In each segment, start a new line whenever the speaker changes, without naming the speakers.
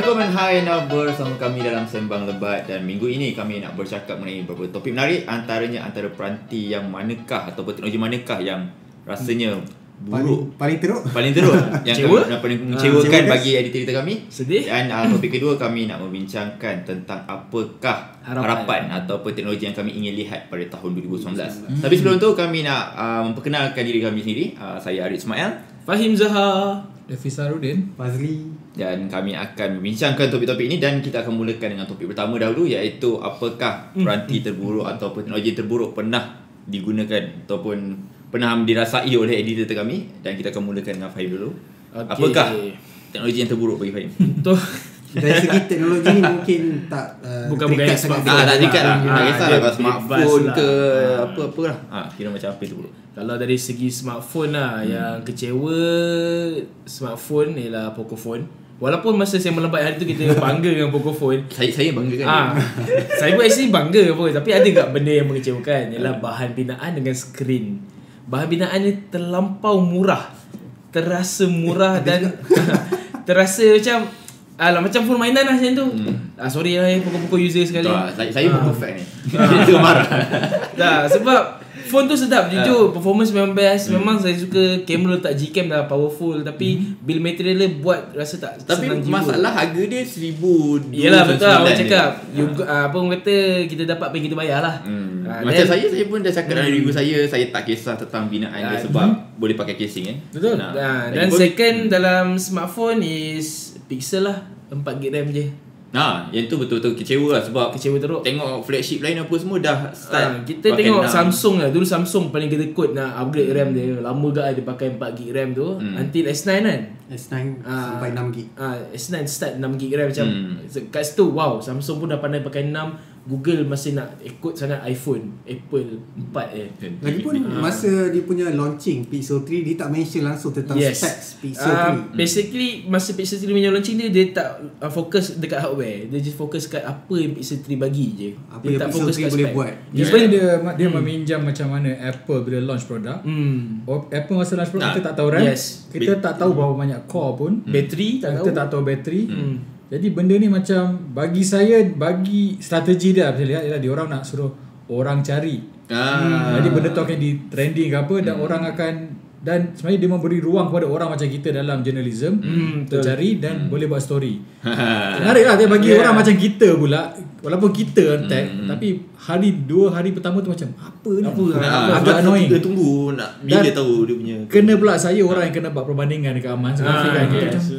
Assalamualaikum dan hai nak bersama kami dalam Sembang Lebat. Dan minggu ini kami nak bercakap mengenai beberapa topik menarik. Antaranya antara peranti yang manakah ataupun teknologi manakah yang rasanya buruk,
paling teruk
yang paling mengecewakan bagi editor kami.
Sedih.
Dan topik kedua kami nak membincangkan tentang apakah harapan ataupun teknologi yang kami ingin lihat pada tahun 2019. Tapi sebelum tu kami nak memperkenalkan diri kami sendiri. Saya Arif Ismail,
Fahim Zahar,
Defi Sarudin,
Fazli.
dan kami akan membincangkan topik-topik ini. Dan kita akan mulakan dengan topik pertama dahulu, iaitu apakah peranti terburuk ataupun teknologi terburuk pernah digunakan ataupun pernah dirasai oleh editor kami. Dan kita akan mulakan dengan Fahim dulu. Apakah teknologi yang terburuk bagi Fahim?
Dari segi teknologi ni mungkin tak
bukan
sangat
tak dekat lah. Tak kisahlah kalau smartphone
lah.
ke apa-apa lah. Kira macam apa itu buruk.
Kalau dari segi smartphone lah, yang kecewa smartphone ialah Pocophone. Walaupun masa saya melembat hari tu kita bangga dengan Pocophone.
Saya bangga kan.
Saya pun actually bangga pun. Tapi ada tak benda yang mengecewakan? Ialah bahan binaan dengan skrin. Bahan binaan ni terlampau murah. Terasa murah dan terasa macam phone mainan lah macam tu. Sorry lah pokok-pokok user sekali.
Saya pun perfect ni. Dia marah.
Sebab phone tu sedap jujur, performance memang best. Memang saya suka kamera letak Gcam dah powerful, tapi build material dia buat rasa tak
tapi
senang jiwa.
masalah harga dia 1,000.
Yelah betul lah, orang cakap apa orang kata kita dapat apa yang kita bayar lah.
Macam saya pun dah cakap dalam review saya tak kisah tentang binaan dia sebab boleh pakai casing kan.
Betul. Dan second dalam smartphone is pixel lah, 4GB RAM je.
Yang tu betul-betul kecewa lah sebab
Kecewa teruk.
tengok flagship lain apa semua dah start.
Kita tengok Samsung lah. Dulu Samsung paling kedekut nak upgrade RAM dia. Lama gak dia pakai 4GB RAM tu. Until S9 kan.
S9 sampai 6GB.
S9 start 6GB RAM macam kat situ wow, Samsung pun dah pandai pakai 6. Google masih nak ikut sangat iPhone, Apple 4
Lagipun masa dia punya launching Pixel 3, dia tak mention langsung tentang specs Pixel 3.
Basically masa Pixel 3 punya launching dia tak fokus dekat hardware. Dia just fokus kat apa yang Pixel 3 bagi je.
Apa
Dia
yang
tak
Pixel
fokus
3
kat
boleh
spec.
buat.
dia meminjam macam mana Apple bila launch produk. Apple masa launch produk kita tak tahu RAM. Kita tak tahu berapa banyak core pun.
Bateri
Kita tak tahu bateri. Jadi benda ni macam bagi saya, bagi strategi dia saya lihat ialah dia orang nak suruh orang cari. Jadi benda tu akan di trending ke apa dan orang akan, dan sebenarnya dia memberi ruang kepada orang macam kita dalam journalism untuk cari dan boleh buat story. Menarik lah dia bagi orang macam kita pula, walaupun kita tag tapi dua hari pertama tu macam apa ni, agak annoying.
Kita tunggu nak bila
Dan
tahu dia punya
kena pula saya orang yang kena buat perbandingan dekat Aman sekarang kan kita macam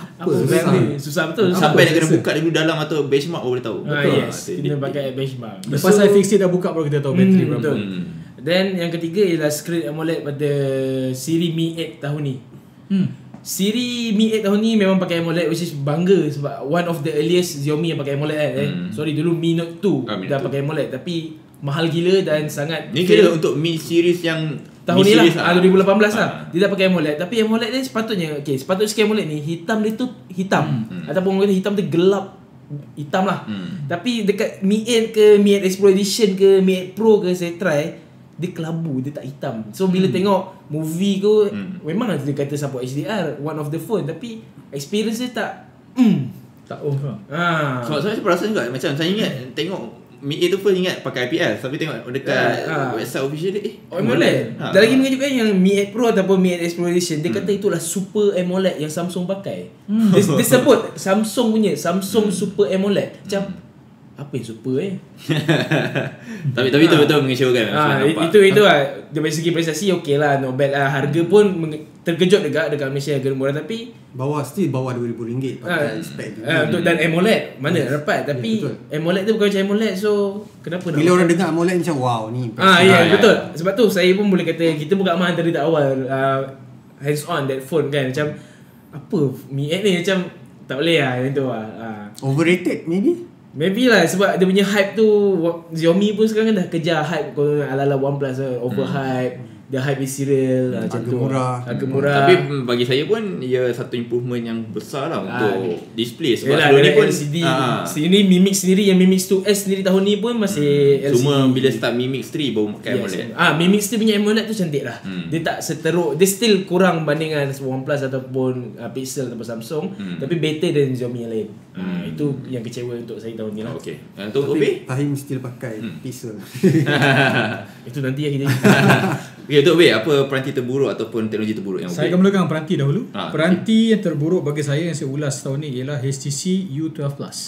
susah betul.
sampai dia kena buka dulu dalam atau benchmark baru boleh tahu.
Kita pakai benchmark.
lepas saya fix it dah buka baru kita tahu bateri berapa.
Dan yang ketiga ialah screen AMOLED pada siri Mi 8 tahun ni. Siri Mi 8 tahun ni memang pakai AMOLED, which is bangga sebab one of the earliest Xiaomi yang pakai AMOLED kan. Sorry, dulu Mi Note 2 dah pakai AMOLED tapi mahal gila dan sangat.
Ni kira untuk Mi series yang
tahun ni lah, 2018 lah. Dia dah pakai AMOLED. Tapi AMOLED dia sepatutnya sepatutnya sikit AMOLED ni hitam dia tu hitam. Ataupun orang kata hitam tu gelap hitam lah. Tapi dekat Mi 8 ke Mi 8 Explo Edition ke Mi 8 Pro ke saya try, dia kelabu, dia tak hitam. So bila tengok movie tu memang dia kata support HDR, one of the phone, tapi experience dia tak
Tak off lah.
Sebab saya perasan juga macam saya ingat tengok Mi 8 tu first ingat pakai IPS, tapi tengok dekat website official dia
AMOLED. Dan lagi mengejutkan yang Mi 8 Pro ataupun Mi 8 Explo Edition, dia kata itulah super AMOLED yang Samsung pakai. Dia sebut Samsung punya Samsung Super AMOLED. Macam apa yang super
tapi itu betul mengecewakan.
Itu lah dari segi prestasi okey lah, not bad lah. Harga pun terkejut dekat Malaysia harga murah, tapi
bawah RM2,000 pakai spek
untuk dan AMOLED mana dapat. Tapi AMOLED tu bukan macam AMOLED, so kenapa
bila orang dengar AMOLED macam wow ni
betul. Sebab tu saya pun boleh kata kita bukan aman dari tak awal hands on that phone kan. Macam apa Mi 8 ni macam tak boleh lah macam tu lah.
Overrated maybe
lah sebab dia punya hype tu. Xiaomi pun sekarang kan dah kejar hype ala-ala OnePlus overhype. the hype is real, macam
Harga
tu.
murah.
Harga murah.
Tapi bagi saya pun ia satu improvement yang besar lah untuk display. Sebab
Yalah,
sebelum ni pun
LCD sini Mimix sendiri, yang Mimix 2S sendiri tahun ni pun masih LCD.
cuma bila start Mi Mix 3 baru pakai AMOLED.
Mimix 3 punya AMOLED tu cantik lah. Dia tak seteruk, dia still kurang bandingan OnePlus ataupun Pixel ataupun Samsung, tapi better than Xiaomi yang lain. Itu yang kecewa untuk saya tahun ni lah.
Okey. Untuk Obey?
Tahim still pakai Pixel.
Itu nanti yang kita
Okay, untuk Obey, apa peranti terburuk ataupun teknologi terburuk yang
Saya
Obey?
akan mulakan peranti dahulu.
Ah,
Peranti yang terburuk bagi saya yang saya ulas tahun ni ialah HTC U12 Plus.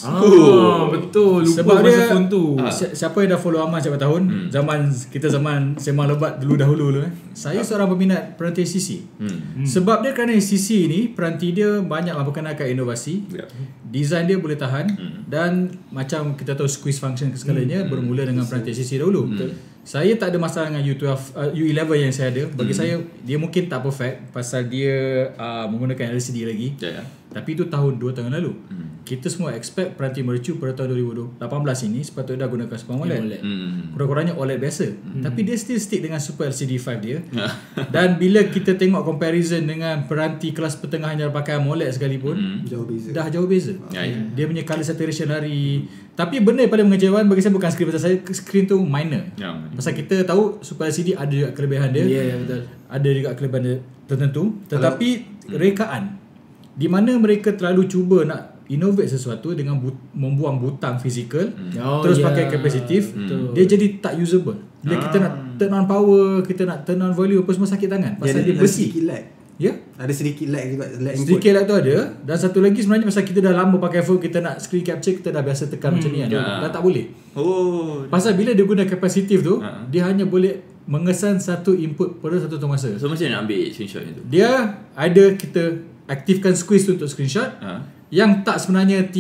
betul. Lupa
Sebab
masa
dia
phone tu.
Siapa yang dah follow Aman setiap tahun, zaman sembang lebat dulu saya seorang peminat peranti HTC. Sebab dia kerana HTC ni peranti dia banyak memperkenalkan inovasi. Design dia boleh tahan dan macam kita tahu squeeze function segalanya bermula dengan peranti HTC dahulu. Saya tak ada masalah dengan U11 yang saya ada. Bagi saya dia mungkin tak perfect pasal dia menggunakan LCD lagi. Tapi itu tahun 2 tahun lalu. Kita semua expect peranti mercu pada tahun 2018 ini sepatutnya dah gunakan Super AMOLED. Kurang-kurangnya OLED biasa. Tapi dia still stick dengan Super LCD 5 dia. Dan bila kita tengok comparison dengan peranti kelas pertengahan yang pakai AMOLED sekalipun,
Jauh beza.
dah jauh beza. Dia punya color saturation lari. Tapi benda yang paling mengecewakan bagi saya bukan skrin, pasal saya skrin tu minor. Pasal kita tahu Super LCD ada juga kelebihan dia.
Betul.
Ada juga kelebihan dia tertentu. Tetapi rekaan di mana mereka terlalu cuba nak innovate sesuatu dengan membuang butang fizikal, terus pakai kapasitif, dia jadi tak usable. Bila kita nak turn on power, kita nak turn on volume, apa semua sakit tangan pasal dia besi.
Sedikit lag.
Ya?
Ada sedikit lag juga, lag input.
Sedikit lag tu ada. Dan satu lagi sebenarnya pasal kita dah lama pakai phone, kita nak screen capture, kita dah biasa tekan macam ni kan. Dah tak boleh. Pasal bila dia guna kapasitif tu, dia hanya boleh mengesan satu input pada satu masa.
So macam mana nak ambil screenshot itu?
Dia ada kita aktifkan squeeze tu untuk screenshot. Yang tak sebenarnya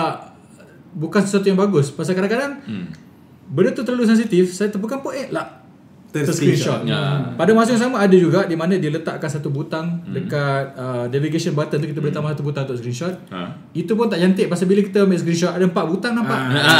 bukan sesuatu yang bagus. Pasal kadang-kadang benda tu terlalu sensitif, saya tepukan pun ter-screenshot. Pada masa yang sama ada juga di mana dia letakkan satu butang dekat navigation button tu, kita boleh tambah satu butang untuk screenshot. Itu pun tak cantik pasal bila kita ambil screenshot ada 4 butang nampak.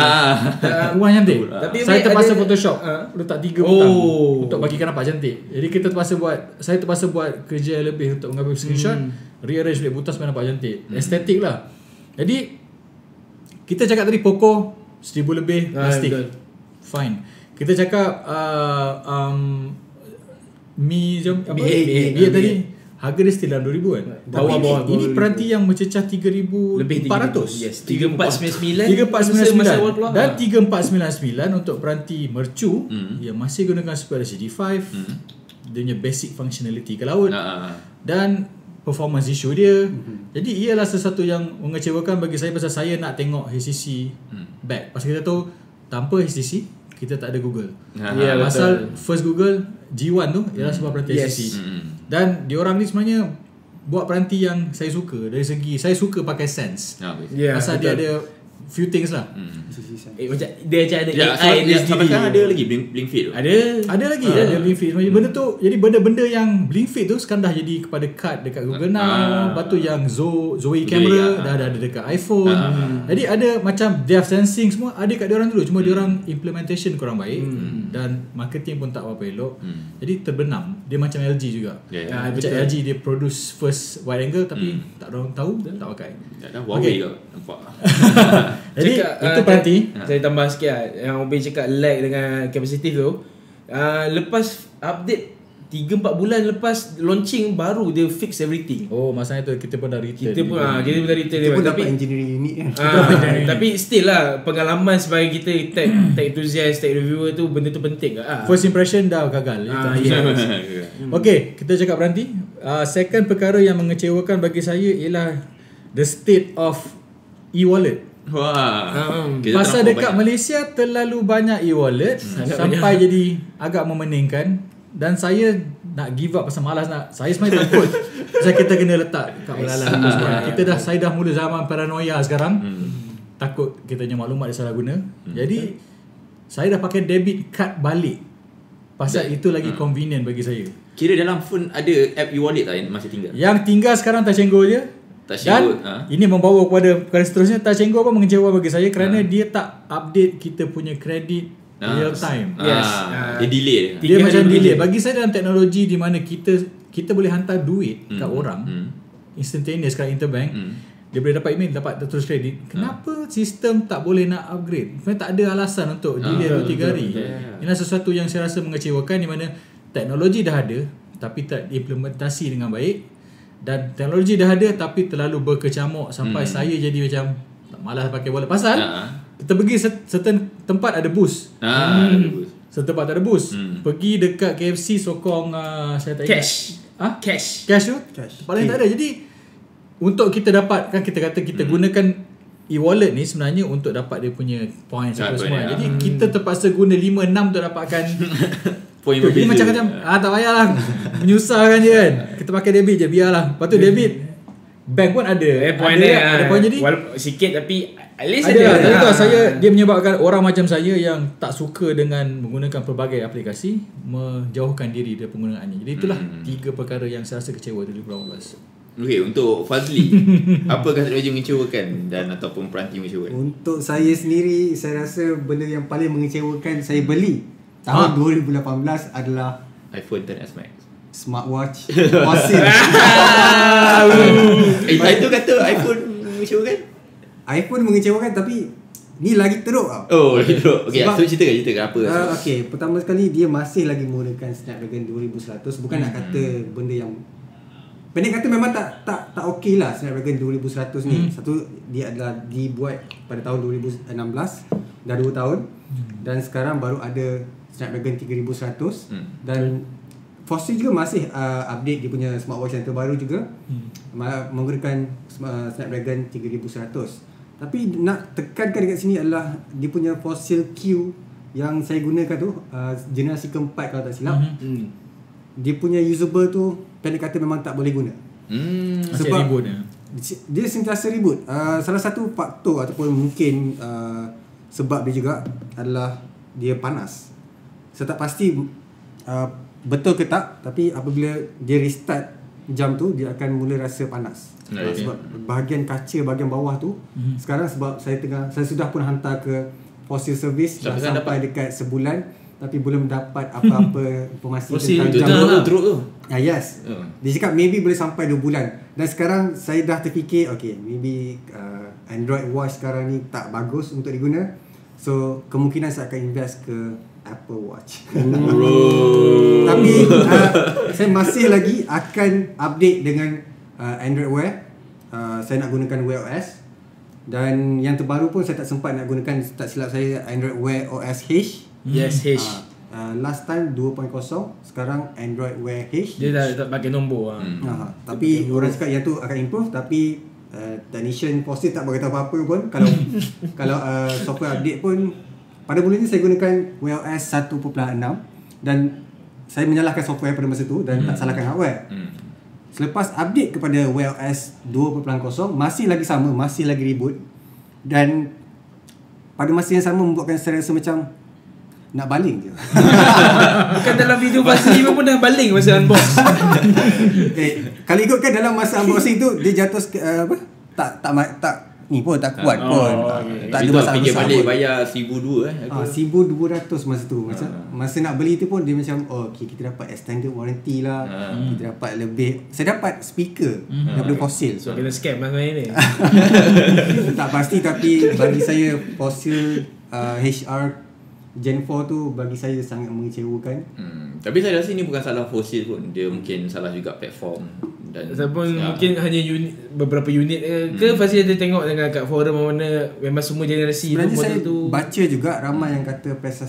Kurang cantik. Tapi saya terpaksa Photoshop letak 3 butang untuk bagikan nampak cantik. Jadi saya terpaksa buat kerja lebih untuk mengambil screenshot, rearrange balik butang supaya nampak cantik. Estetik lah. Jadi kita cakap tadi Poco 1000 lebih plastik. Fine. Kita cakap Mi tadi harga dia still dalam 2000 kan.
Bawah
Ini peranti yang mencecah 3400.
Yes, 3499
3499 dan 3499 untuk peranti mercu yang masih gunakan Super LCD 5. Dia punya basic functionality ke laut dan performance issue dia. Jadi ialah sesuatu yang mengecewakan bagi saya pasal saya nak tengok HTC back. Pasal kita tahu tanpa HTC kita tak ada Google. Pasal first Google G1 tu ialah sebuah peranti HTC. Dan diorang ni sebenarnya buat peranti yang saya suka dari segi saya suka pakai Sense. Pasal dia ada few things lah.
Macam dia macam ada AI dia
sampai
sendiri.
sekarang ada lagi blink feed tu.
Ada lagi ada blink feed. Benda tu jadi benda-benda yang blink feed tu sekarang dah jadi kepada card dekat Google Now. Lepas tu yang Zoe camera dah ada dekat iPhone. Jadi ada macam depth sensing semua ada kat diorang dulu. Cuma diorang implementation kurang baik dan marketing pun tak berapa elok. Jadi terbenam. Dia macam LG juga. Macam LG dia produce first wide angle tapi tak orang tahu tak pakai.
Dah Huawei ke nampak.
Jadi itu peranti.
Saya tambah sikit lah. Yang Obey cakap lag dengan kapasitif tu, lepas update 3-4 bulan lepas launching baru dia fix everything.
Masanya tu kita pun dah return.
Kita pun dah return
Kita
dia.
pun
Tapi
dapat engineering unit kan.
tapi still lah pengalaman sebagai kita tech enthusiast, tech reviewer tu benda tu penting lah.
First impression dah gagal. Okay, kita cakap peranti. Second perkara yang mengecewakan bagi saya ialah the state of e-wallet. Pasal dekat Malaysia terlalu banyak e-wallet sampai jadi agak memeningkan. Dan saya nak give up pasal malas nak. Saya sebenarnya takut. Pasal kita kena letak kat belalang. Saya dah mula zaman paranoia sekarang. Takut kita punya maklumat dia salah guna. Jadi saya dah pakai debit card balik. Pasal itu lagi convenient bagi saya.
Kira dalam phone ada app e-wallet tak yang masih tinggal?
Yang tinggal sekarang Touch 'n Go je. Dan ini membawa kepada perkara seterusnya. Touch 'n Go pun mengecewakan bagi saya kerana dia tak update kita punya kredit real time.
Yes.
Dia delay
Dia
3
macam
hari
delay. Bagi saya dalam teknologi di mana kita boleh hantar duit kat orang instantaneous kat interbank, dia boleh dapat email, dapat terus kredit. Kenapa sistem tak boleh nak upgrade? Sebenarnya tak ada alasan untuk delay 2-3 hari. Ini sesuatu yang saya rasa mengecewakan, di mana teknologi dah ada tapi tak implementasi dengan baik, dan teknologi dah ada tapi terlalu berkecamuk sampai saya jadi macam malas pakai wallet. Pasal kita pergi certain tempat ada booth. Certain tempat tak ada booth. Pergi dekat KFC sokong saya tak ingat.
Cash
Tu tempat lain tak ada. Jadi untuk kita dapat, kan kita kata kita gunakan e-wallet ni sebenarnya untuk dapat dia punya points apa semua. Jadi kita terpaksa guna 5-6 untuk dapatkan
poin
Jadi
berbeza.
macam tak payahlah menyusahkan je kan. Kita pakai debit je, biarlah. Lepas tu debit bank pun ada.
Point
ada point. Jadi
walaupun sikit tapi at least
ada. Tapi tu saya, dia menyebabkan orang macam saya yang tak suka dengan menggunakan pelbagai aplikasi menjauhkan diri dari penggunaannya. Jadi itulah 3 perkara yang saya rasa kecewa 2018.
Okey, untuk Fazli, apakah teknologi mengecewakan dan ataupun peranti mengecewakan?
Untuk saya sendiri, saya rasa benda yang paling mengecewakan saya beli tahun 2018 adalah
iPhone XS Max.
smartwatch fossil.
Itu kata iPhone mengecewakan?
iPhone mengecewakan, tapi ni lagi teruk tau.
Oh, itu. Okey,
Sebab-
so ceritakan apa?
Okey, pertama sekali dia masih lagi menggunakan Snapdragon 2100. Bukan nak kata benda yang pendek kata memang tak okey lah Snapdragon 2100 ni. Satu, dia adalah dibuat pada tahun 2016, dah 2 tahun. Dan sekarang baru ada Snapdragon 3100 dan Fossil juga masih update dia punya smartwatch yang terbaru juga, menggunakan Snapdragon 3100. Tapi nak tekankan dekat sini adalah dia punya Fossil Q yang saya gunakan tu, generasi keempat kalau tak silap. Dia punya usable tu pendek kata memang tak boleh guna.
Sebab ribut
dia sentiasa ribut. Salah satu faktor ataupun mungkin sebab dia juga adalah dia panas. Saya tak pasti betul ke tak, tapi apabila dia restart jam tu, dia akan mula rasa panas. Sebab bahagian kaca bahagian bawah tu sekarang, sebab saya sudah pun hantar ke Fossil Service dah sampai dekat sebulan, tapi belum dapat apa-apa informasi tentang jam
tu.
Yes. Dia cakap maybe boleh sampai 2 bulan. Dan sekarang saya dah terfikir, okay, maybe Android Watch sekarang ni tak bagus untuk diguna. So kemungkinan saya akan invest ke Apple Watch. Tapi saya masih lagi akan update dengan Android Wear. Saya nak gunakan Wear OS. Dan yang terbaru pun saya tak sempat nak gunakan, tak silap saya, Android Wear OS H.
Yes, H.
Last time 2.0, sekarang Android Wear H.
Dia tak pakai nombor.
Tapi orang cakap yang tu akan improve, tapi technician Fossil tak beritahu apa-apa pun. Kalau software update pun, pada mulanya saya gunakan Wear OS 1.6 dan saya menyalahkan software pada masa tu dan tak salahkan hardware. Selepas update kepada Wear OS 2.0, masih lagi sama, masih lagi ribut, dan pada masa yang sama membuatkan saya rasa macam nak baling je.
Bukan dalam video Fazli pun dah baling masa unbox.
Kalau ikutkan dalam masa unboxing tu, dia jatuh tak ni pun tak kuat pun. Tak ada masalah
fikir
besar
balik
pun.
bayar 1,200
1,200 masa tu. Masa nak beli tu pun dia macam, okay, kita dapat extended warranty lah, kita dapat lebih. Saya dapat speaker daripada Fossil.
So kena scam masa ni.
Tak pasti, tapi bagi saya Fossil HR Gen 4 tu bagi saya sangat mengecewakan.
Tapi saya rasa ini bukan salah Fossil pun. Dia mungkin salah juga platform. Dan
Ataupun mungkin hanya beberapa unit ke Fazli ada tengok dengan kat forum mana memang semua generasi
sebenarnya
tu
saya
model tu.
baca juga ramai yang kata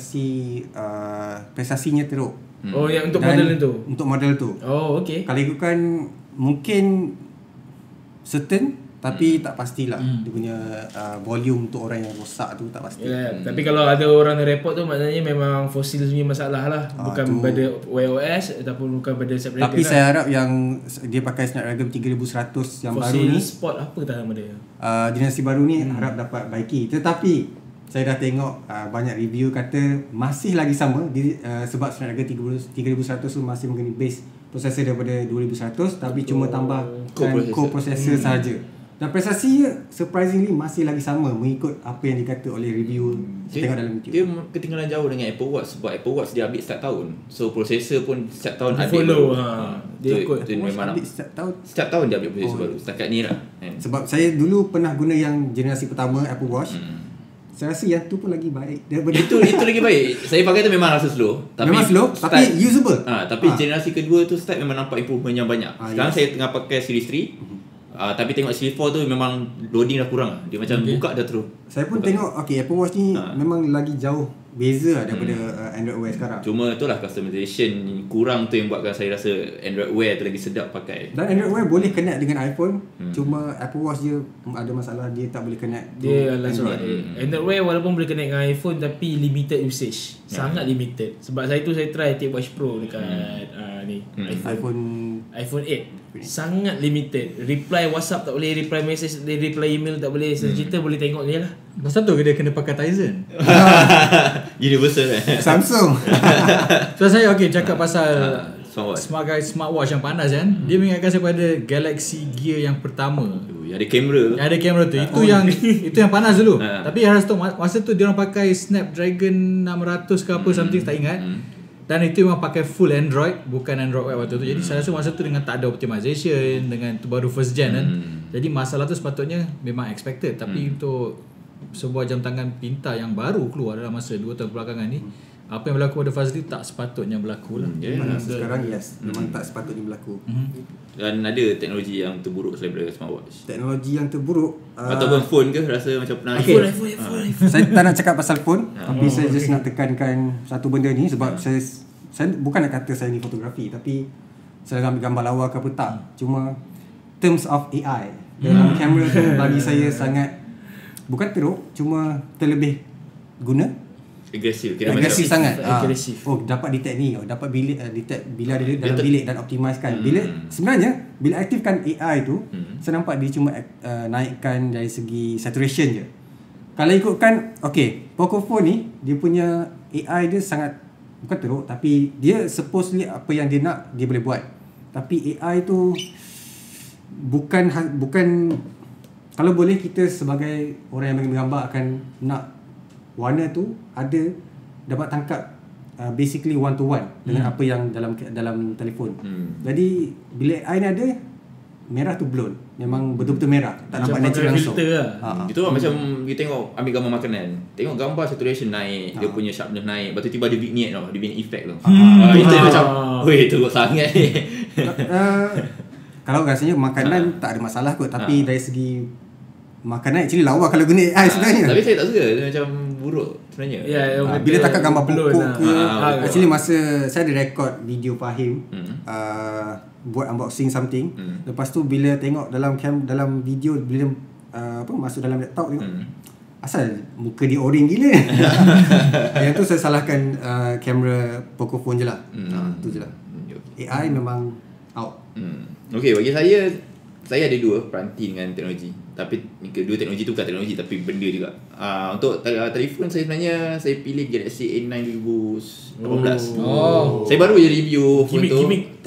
prestasinya teruk.
Oh, yang untuk
Dan
model tu.
Untuk model tu.
Oh, okey.
Kalau ikutkan mungkin certain, tapi tak pastilah dia punya volume untuk orang yang rosak tu tak pasti.
Tapi kalau ada orang yang report tu maknanya memang Fossil punya masalah lah, bukan
tu.
pada Wear OS ataupun bukan pada Snapdragon.
Tapi saya harap yang dia pakai Snapdragon 3100 yang baru
Fossil
ni,
Sport apa tak nama dia?
generasi baru ni harap dapat baiki. Tetapi saya dah tengok banyak review kata masih lagi sama sebab Snapdragon 3100 tu masih menggunakan base processor daripada 2100, tapi cuma tambahkan core processor sahaja. Dan prestasi surprisingly masih lagi sama mengikut apa yang dikata oleh review tengok dalam YouTube.
Dia ketinggalan jauh dengan Apple Watch sebab Apple Watch dia update setiap tahun. So processor pun setiap tahun
Dia
update
follow,
baru.
dia ikut.
Itu memang
Update setiap tahun.
setiap tahun dia update processor baru. Setakat ni lah.
Sebab saya dulu pernah guna yang generasi pertama Apple Watch. Saya rasa yang tu pun lagi baik daripada
Itu lagi baik. Saya pakai tu memang rasa slow. Tapi
memang slow tapi usable.
Tapi generasi kedua tu start memang nampak improvement yang banyak. Sekarang
yes.
saya tengah pakai series 3. Tapi tengok series 4 tu memang loading dah kurang. Dia macam buka dah terus.
Saya pun tengok Apple Watch ni memang lagi jauh beza daripada Android Wear sekarang.
Cuma itulah customization kurang tu yang buatkan saya rasa Android Wear tu lagi sedap pakai.
Dan Android Wear boleh connect dengan iPhone. Cuma Apple Watch dia ada masalah, dia tak boleh connect.
Dia Android. Android Wear walaupun boleh connect dengan iPhone tapi limited usage. Sangat limited. Sebab saya try Take Watch Pro dekat ni iPhone 8. Sangat limited. Reply WhatsApp tak boleh, reply message, reply email tak boleh. Cerita boleh tengok je lah.
Pasal tu dia kena pakai Tizen.
Universal
Samsung.
So saya cakap pasal
smartwatch
yang panas kan. Dia mengingatkan saya pada Galaxy Gear yang pertama.
Ada kamera tu.
Ada kamera tu. Itu yang panas dulu. Tapi masa tu dia orang pakai Snapdragon 600 ke apa something tak ingat. Dan itu memang pakai full Android, bukan Android Wear waktu tu. Jadi saya rasa masa tu dengan tak ada optimization, dengan tu baru first gen kan. Jadi masalah tu sepatutnya memang expected. Tapi untuk sebuah jam tangan pintar yang baru keluar dalam masa 2 tahun belakangan ni, apa yang berlaku pada Fazli tak sepatutnya berlaku lah.
Sekarang memang tak sepatutnya berlaku.
Dan ada teknologi yang terburuk selain daripada smartwatch.
Teknologi yang terburuk
ataupun phone ke, rasa macam pernah
iPhone.
Saya tak nak cakap pasal phone, tapi saya just nak tekankan satu benda ni sebab saya bukan nak kata saya ni fotografi, tapi saya ambil gambar lawa ke apa tak. Cuma terms of AI dalam kamera tu bagi saya sangat bukan teruk, cuma terlebih guna.
Agresif
sangat.
Agresif.
Dapat detect ni, dapat detect bila ada dalam bilik dan optimizekan. Sebenarnya bila aktifkan AI tu, saya nampak dia cuma naikkan dari segi saturation je. Kalau ikutkan Pocophone ni dia punya AI dia sangat bukan teruk, tapi dia supposedly apa yang dia nak dia boleh buat. Tapi AI tu bukan kalau boleh kita sebagai orang yang menggambar akan nak warna tu dapat tangkap basically one to one dengan apa yang dalam telefon. Jadi bila AI ni ada merah tu blown, memang betul-betul merah, tak nampak natural langsung.
Itu lah macam kita tengok ambil gambar makanan, tengok gambar saturation naik, dia punya sharpness naik, lepas tu tiba ada vignette tau, dia punya effect tau. Itu macam weh teruk sangat ni.
Kalau rasanya makanan tak ada masalah kot, tapi dari segi makanan actually lawa kalau guna AI sebenarnya.
Tapi saya tak suka, dia macam buruk sebenarnya.
Bila takat gambar pokok ke, actually masa saya ada record video Fahim buat unboxing something. Lepas tu bila tengok dalam video, bila masuk dalam laptop tengok, asal muka dia orange gila. Yang tu saya salahkan kamera Pocophone je lah. Tu je lah. AI memang out.
Okay, bagi saya ada dua peranti dengan teknologi. Tapi kedua teknologi tu bukan teknologi tapi benda juga. Untuk telefon saya sebenarnya saya pilih Galaxy A9 2018. Saya baru je review phone tu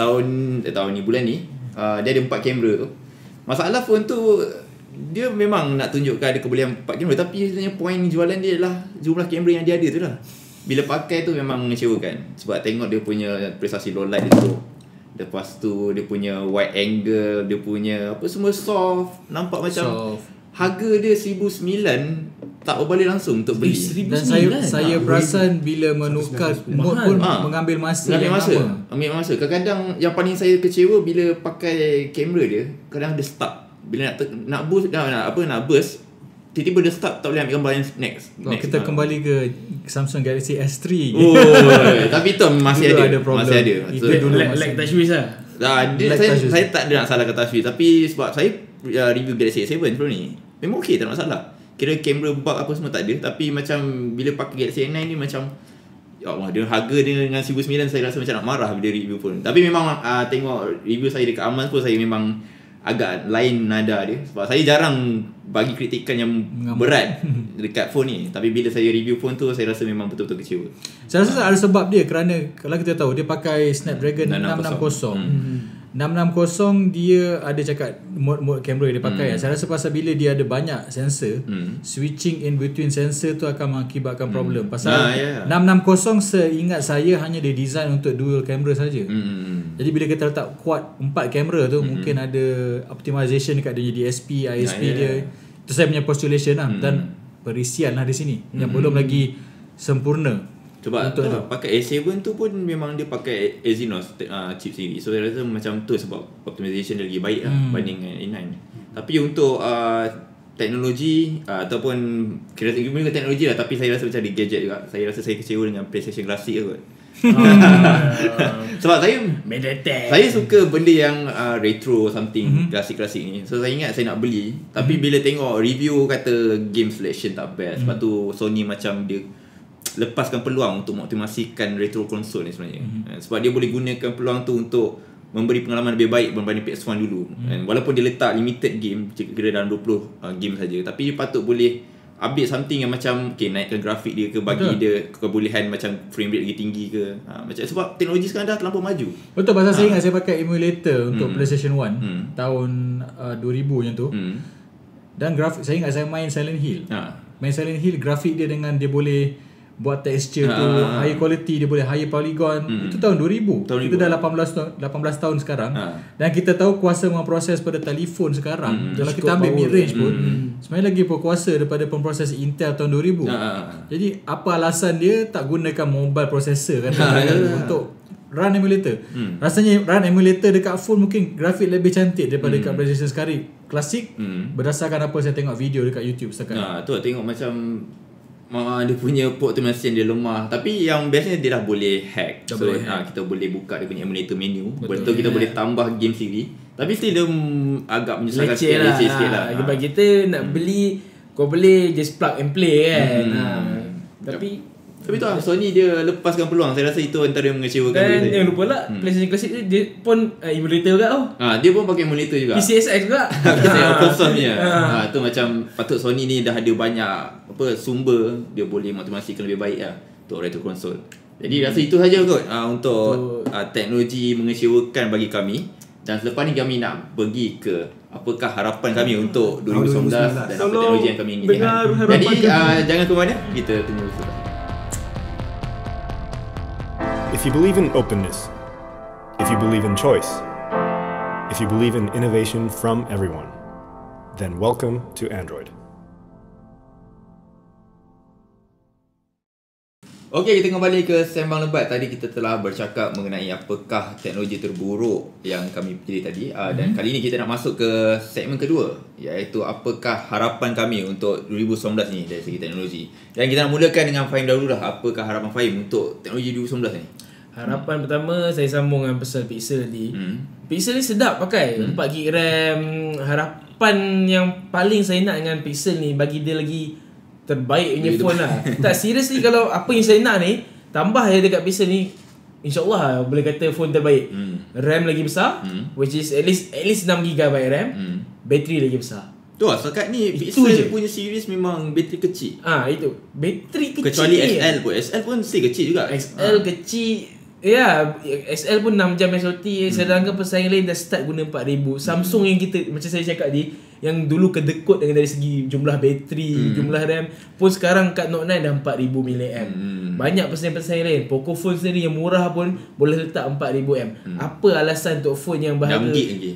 tahun ni bulan ni. Dia ada 4 kamera tu. Masalah phone tu dia memang nak tunjukkan ada kebolehan 4 kamera, tapi sebenarnya point jualan dia adalah jumlah kamera yang dia ada tu lah. Bila pakai tu memang mengecewakan sebab tengok dia punya prestasi low light dia tu. Lepas tu dia punya wide angle, dia punya apa semua soft, nampak macam harga dia 1,900 tak berbalik langsung untuk beli.
Dan saya perasan bila menukar mode pun mengambil masa.
Ambil masa. Kadang-kadang yang paling saya kecewa bila pakai kamera dia, kadang dia stuck. Bila nak burst, tiba-tiba dia stuck, tak boleh ambil gambar yang next.
Kita kembali ke Samsung Galaxy S3.
Tapi tu masih ada
problem.
Itu dulu lag touchwiz lah.
Saya tak ada nak salahkan touchwiz, tapi sebab saya review Galaxy S7 sebelum ni memang okey, tak ada masalah. Kira kamera bug apa semua tak ada, tapi macam bila pakai Galaxy S9 ni macam ya Allah, dia harga dia dengan 1,900 saya rasa macam nak marah bila review pun. Tapi memang tengok review saya dekat Amas pun saya memang agak lain nada dia sebab saya jarang bagi kritikan yang berat dekat phone ni, tapi bila saya review phone tu saya rasa memang betul-betul kecewa.
Saya rasa ada sebab dia, kerana kalau kita tahu dia pakai Snapdragon 660. 660 dia ada cakap mode kamera dia pakai. Saya rasa pasal bila dia ada banyak sensor, switching in between sensor tu akan mengakibatkan problem. Pasal 660 seingat saya hanya dia design untuk dual kamera saja. Jadi bila kita letak kuat 4 kamera tu, mungkin ada optimization dekat dia DSP, ISP dia. Itu saya punya postulation lah. Dan perisian lah di sini yang belum lagi sempurna.
Sebab pakai A7 tu pun memang dia pakai Exynos chip series. So saya rasa macam tu sebab optimization dia lagi baik lah banding A9. Tapi untuk teknologi ataupun kira teknologi lah, tapi saya rasa macam di gadget juga, saya rasa saya kecewa dengan PlayStation Classic kot. Sebab saya suka benda yang retro something, klasik-klasik ni. So saya ingat saya nak beli, tapi bila tengok review kata game selection tak best. Lepas tu Sony macam dia lepaskan peluang untuk mengoptimasikan retro console ni sebenarnya. Sebab dia boleh gunakan peluang tu untuk memberi pengalaman lebih baik berbanding PS1 dulu. Walaupun dia letak limited game, kira dalam 20 game saja, tapi dia patut boleh update something yang macam naikkan grafik dia ke, bagi dia kebolehan macam frame rate lagi tinggi ke. Macam sebab teknologi sekarang dah terlampau maju.
Betul, pasal saya ingat saya pakai emulator untuk PlayStation 1 tahun 2000 macam tu. Dan grafik saya ingat saya main Silent Hill. Main Silent Hill, grafik dia dengan dia boleh buat texture tu high quality, dia boleh high polygon. Itu tahun 2000. Kita dah 18 tahun sekarang. Dan kita tahu kuasa memproses pada telefon sekarang, kalau kita ambil mid range pun sebenarnya lagi berkuasa daripada pemproses Intel tahun 2000. Jadi apa alasan dia tak gunakan mobile processor kan untuk run emulator? Rasanya run emulator dekat phone mungkin grafik lebih cantik daripada dekat PlayStation sekarang klasik, berdasarkan apa saya tengok video dekat YouTube sekarang.
Tu tengok macam dia punya port optimization dia lemah. Tapi yang biasanya dia dah boleh hack. So kita boleh buka dia punya emulator menu. Betul, kita boleh tambah game sendiri. Tapi still dia agak menyusahkan sikit lah.
Sebab kita nak beli, kau boleh just plug and play kan. Tapi
tu lah, Sony dia lepaskan peluang. Saya rasa itu antara yang mengecewakan.
Dan yang lupa lah, PlayStation Classic dia pun emulator juga tau.
Dia pun pakai emulator juga.
PCSX juga.
PCSX open source punya. Tu macam patut Sony ni dah ada banyak sumber, dia boleh optimasikan lebih baik lah untuk retro console. Jadi rasa itu saja kot untuk teknologi mengecewakan bagi kami. Dan selepas ni kami nak pergi ke apakah harapan kami untuk 2019 dan apa teknologi yang kami inginkan. Jadi jangan ke mana, kita tunggu sebentar.
If you believe in openness, if you believe in choice, if you believe in innovation from everyone, then welcome to Android.
Okey, kita kembali ke Sembang Lebat. Tadi kita telah bercakap mengenai apakah teknologi terburuk yang kami pilih tadi. Dan kali ini kita nak masuk ke segmen kedua, iaitu apakah harapan kami untuk 2019 ni dari segi teknologi. Dan kita nak mulakan dengan Fahim dahulu lah. Apakah harapan Fahim untuk teknologi 2019 ni?
Harapan pertama, saya sambung dengan pasal Pixel tadi. Pixel ni sedap pakai, 4GB RAM. Harapan yang paling saya nak dengan Pixel ni, bagi dia lagi terbaik punya phone lah. Tak, seriously, kalau apa yang saya nak ni tambah je dekat Pixel ni, InsyaAllah boleh kata phone terbaik. RAM lagi besar, which is at least 6GB RAM. Bateri lagi besar.
Tu lah, sekat ni Pixel punya series memang bateri kecil.
Itu bateri kecil.
Kecuali XL pun. XL pun still kecil juga.
XL kecil. Ya, XL pun 6 jam SOT. Sedangkan pesaing lain dah start guna 4000. Samsung yang kita, macam saya cakap tadi, yang dulu kedekut dengan dari segi jumlah bateri, jumlah RAM, pun sekarang kat Note 9 dah 4000 mAh. Banyak pesaing-pesaing lain. Pocophone sendiri yang murah pun boleh letak 4000 mAh. Apa alasan untuk phone yang berharga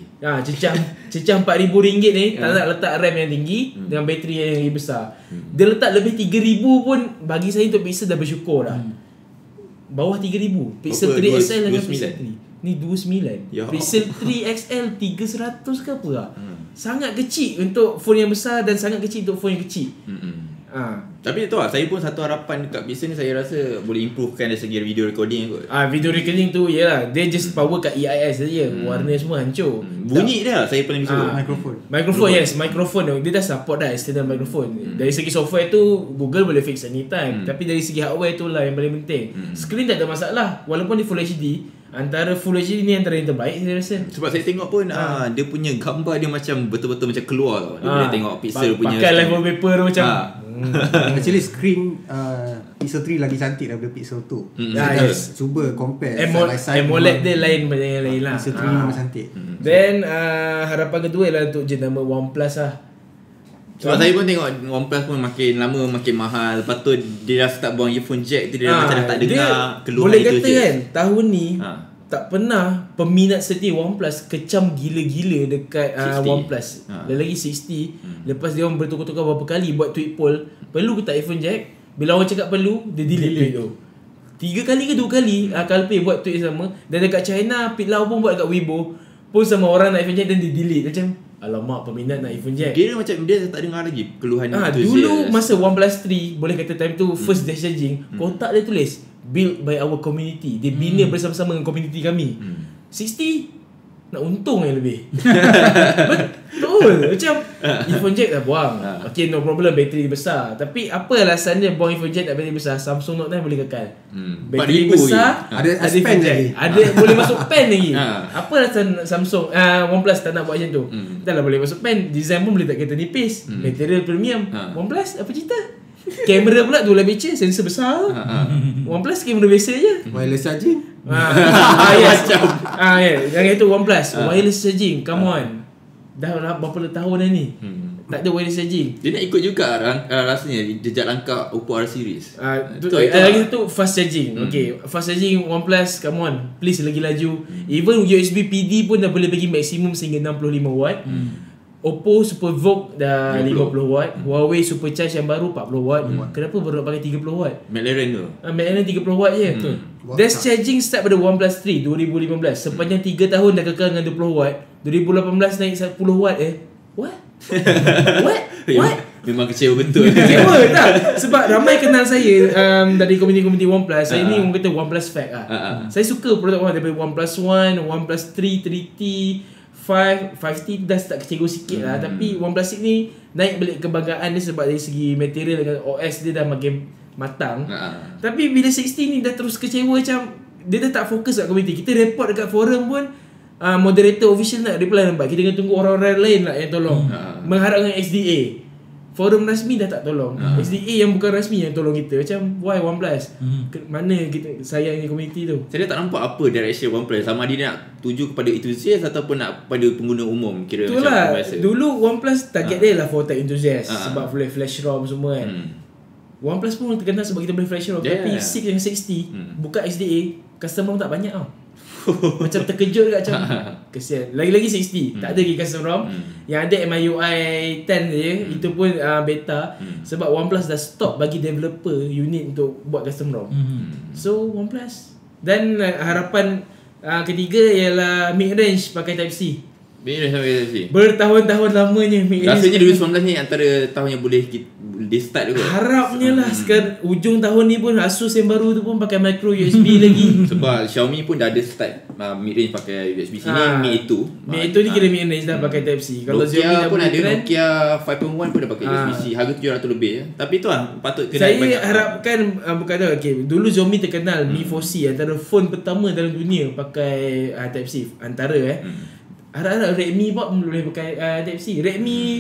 cecah RM4,000 ni tak nak letak RAM yang tinggi dengan bateri yang lebih besar. Dia letak lebih 3000 pun bagi saya untuk Pixel dah bersyukur dah. Bawah 3000. Pixel 3 XL dengan Pixel 3 ni 29. Pixel 3 XL 300 ke apa lah. Sangat kecil untuk phone yang besar dan sangat kecil untuk phone yang kecil.
Tapi tu lah, saya pun satu harapan dekat Pixel ni, saya rasa boleh improvekan dari segi video recording kot.
Video recording tu yalah, dia just power kat EIS saja. Warna semua hancur.
Bunyi dia lah saya paling suka.
Microphone, yes, microphone dia dah support dah external microphone. Dari segi software tu Google boleh fix anytime. Tapi dari segi hardware tu lah yang paling penting. Screen tak ada masalah, walaupun dia Full HD. Antara Full HD ni antara yang terbaik saya rasa.
Sebab saya tengok pun dia punya gambar dia macam betul-betul macam keluar tau. Dia boleh tengok Pixel punya
pakai live wallpaper macam
Actually screen Pixel 3 lagi cantik daripada Pixel 2.
Yes.
Cuba compare
AMOLED dia lain macam yang lain lah.
Pixel 3 memang cantik.
Then harapan kedua ialah untuk jenama OnePlus lah.
Sebab saya pun tengok OnePlus pun makin lama makin mahal. Lepas tu dia dah start buang earphone jack tu, dia dah macam dah tak dengar keluhan
boleh
itu
kata
je.
kan tahun ni tak pernah peminat setia OnePlus kecam gila-gila dekat
60.
OnePlus. Dan lagi 60. Lepas dia orang bertukar-tukar berapa kali buat tweet poll, perlu ke tak earphone jack? Bila orang cakap perlu, dia delete tweet tu. 3 kali ke 2 kali Kalpay buat tweet sama. Dan dekat China, Pit Lau pun buat dekat Weibo pun sama orang nak earphone jack dan dia delete. Macam alamak, peminat nak earphone jack.
Dia macam dia tak dengar lagi keluhan itu.
Dulu masa OnePlus 3, boleh kata time tu first dash charging, kotak dia tulis built by our community. Dia bina bersama-sama dengan community kami. 60 nak untung yang lebih. Betul. Macam earphone jack dah buang. Okay, no problem, bateri besar. Tapi apa alasan dia buang earphone jack tak bateri besar? Samsung Note 9 boleh kekal. Bateri
4,000
besar,
Ada
earphone jack.
lagi.
Ada boleh masuk pen lagi. Apa alasan Samsung OnePlus tak nak buat macam tu? Dah lah boleh masuk pen, design pun boleh tak kata nipis. Material premium. OnePlus apa cerita? Kamera pula dual aperture, sensor besar. OnePlus kamera biasa je.
Wireless charging.
Yes. Yang itu OnePlus wireless charging. Come on. Dah berapa tahun dah ni tak ada wireless charging.
Dia nak ikut juga rasanya jejak langkah Oppo R series.
Lagi satu fast charging. Okay, fast charging OnePlus, come on, please lagi laju. Even USB PD pun dah boleh bagi maksimum sehingga 65 watt. Oppo Super Vogue dah 50 watt. Huawei Supercharge yang baru 40 watt. Kenapa baru nak pakai 30 watt?
McLaren tu.
McLaren 30 watt je. Dash charging start pada OnePlus 3 2015. Sepanjang 3 tahun dah kekal dengan 20 watt. 2018 naik 10 watt What? What?
Memang kecewa betul.
Kecewa tak? Sebab ramai kenal saya dari komuniti OnePlus. Saya ni orang kata OnePlus fact lah. Saya suka produk orang daripada OnePlus One, OnePlus 3, 3T, 5T dah start kecewa sikit lah. Tapi OnePlus 6 ni naik balik kebanggaan dia sebab dari segi material dengan OS dia dah makin matang. Tapi bila 60 ni dah terus kecewa, macam dia dah tak fokus kat komuniti. Kita report dekat forum pun moderator official nak reply lambat. Kita kena tunggu orang-orang lain lah yang tolong. Mengharapkan SDA. Forum rasmi dah tak tolong. SDA yang bukan rasmi yang tolong kita. Macam why OnePlus? Mana kita sayangnya komuniti tu?
Saya tak nampak apa direction OnePlus. Sama dia nak tuju kepada enthusiast ataupun nak pada pengguna umum. Kira
itulah,
macam biasa.
dulu OnePlus target dia lah for tech enthusiast. Sebab boleh flash ROM semua kan. OnePlus pun terkenal sebab kita boleh flash ROM. Tapi 6 dan 60 buka SDA, customer tak banyak tau. Macam terkejut kat macam kesian. Lagi-lagi 60 tak ada lagi custom ROM. Yang ada MIUI 10 je. Itu pun beta. Sebab OnePlus dah stop bagi developer unit untuk buat custom ROM. So OnePlus. Dan harapan ketiga ialah mid-range pakai Type-C.
Mid-range pakai Type-C.
Bertahun-tahun lamanya mid-range.
Rasanya 2019 ni antara tahun yang boleh dia start juga.
Harapnya lah sekarang ujung tahun ni pun Asus yang baru tu pun pakai micro USB lagi.
Sebab Xiaomi pun dah ada start mid-range pakai USB. Sini Mi 2.
Mi 2 ni kira mid-range dah pakai Type-C. Kalau
Nokia
Xiaomi
pun ada,
trend,
Nokia 5.1 pun dah pakai USB-C. Harga 700 lebih ya. Tapi tu lah patut kena
saya harapkan bukan tahu. Okay, dulu Xiaomi terkenal Mi 4C antara phone pertama dalam dunia pakai Type-C. Antara harap-harap Redmi pun boleh pakai Type-C. Redmi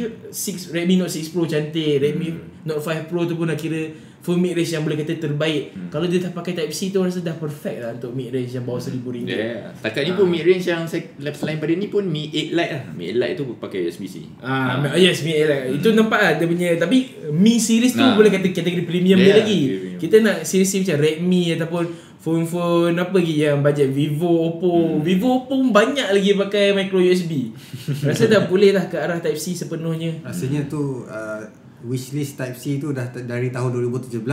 Note 6 Pro cantik. Redmi Note 5 Pro tu pun dah kira full mid range yang boleh kata terbaik. Kalau dia dah pakai Type-C tu rasa dah perfect lah untuk mid range yang bawah RM1,000.
Setakat ni pun mid range yang selain pada ni pun Mi 8 Lite lah. Mi 8 Lite tu pakai USB-C.
Yes, Mi 8 Lite. Itu nampak lah dia punya. Tapi Mi series tu boleh kata kategori premium dia lagi. Premium. Kita nak series macam Redmi ataupun phone apa lagi yang bajet Vivo, Oppo. Vivo, Oppo pun banyak lagi pakai micro USB. Rasa dah boleh lah ke arah Type-C sepenuhnya.
Rasanya tu wishlist Type-C tu dah dari tahun 2017.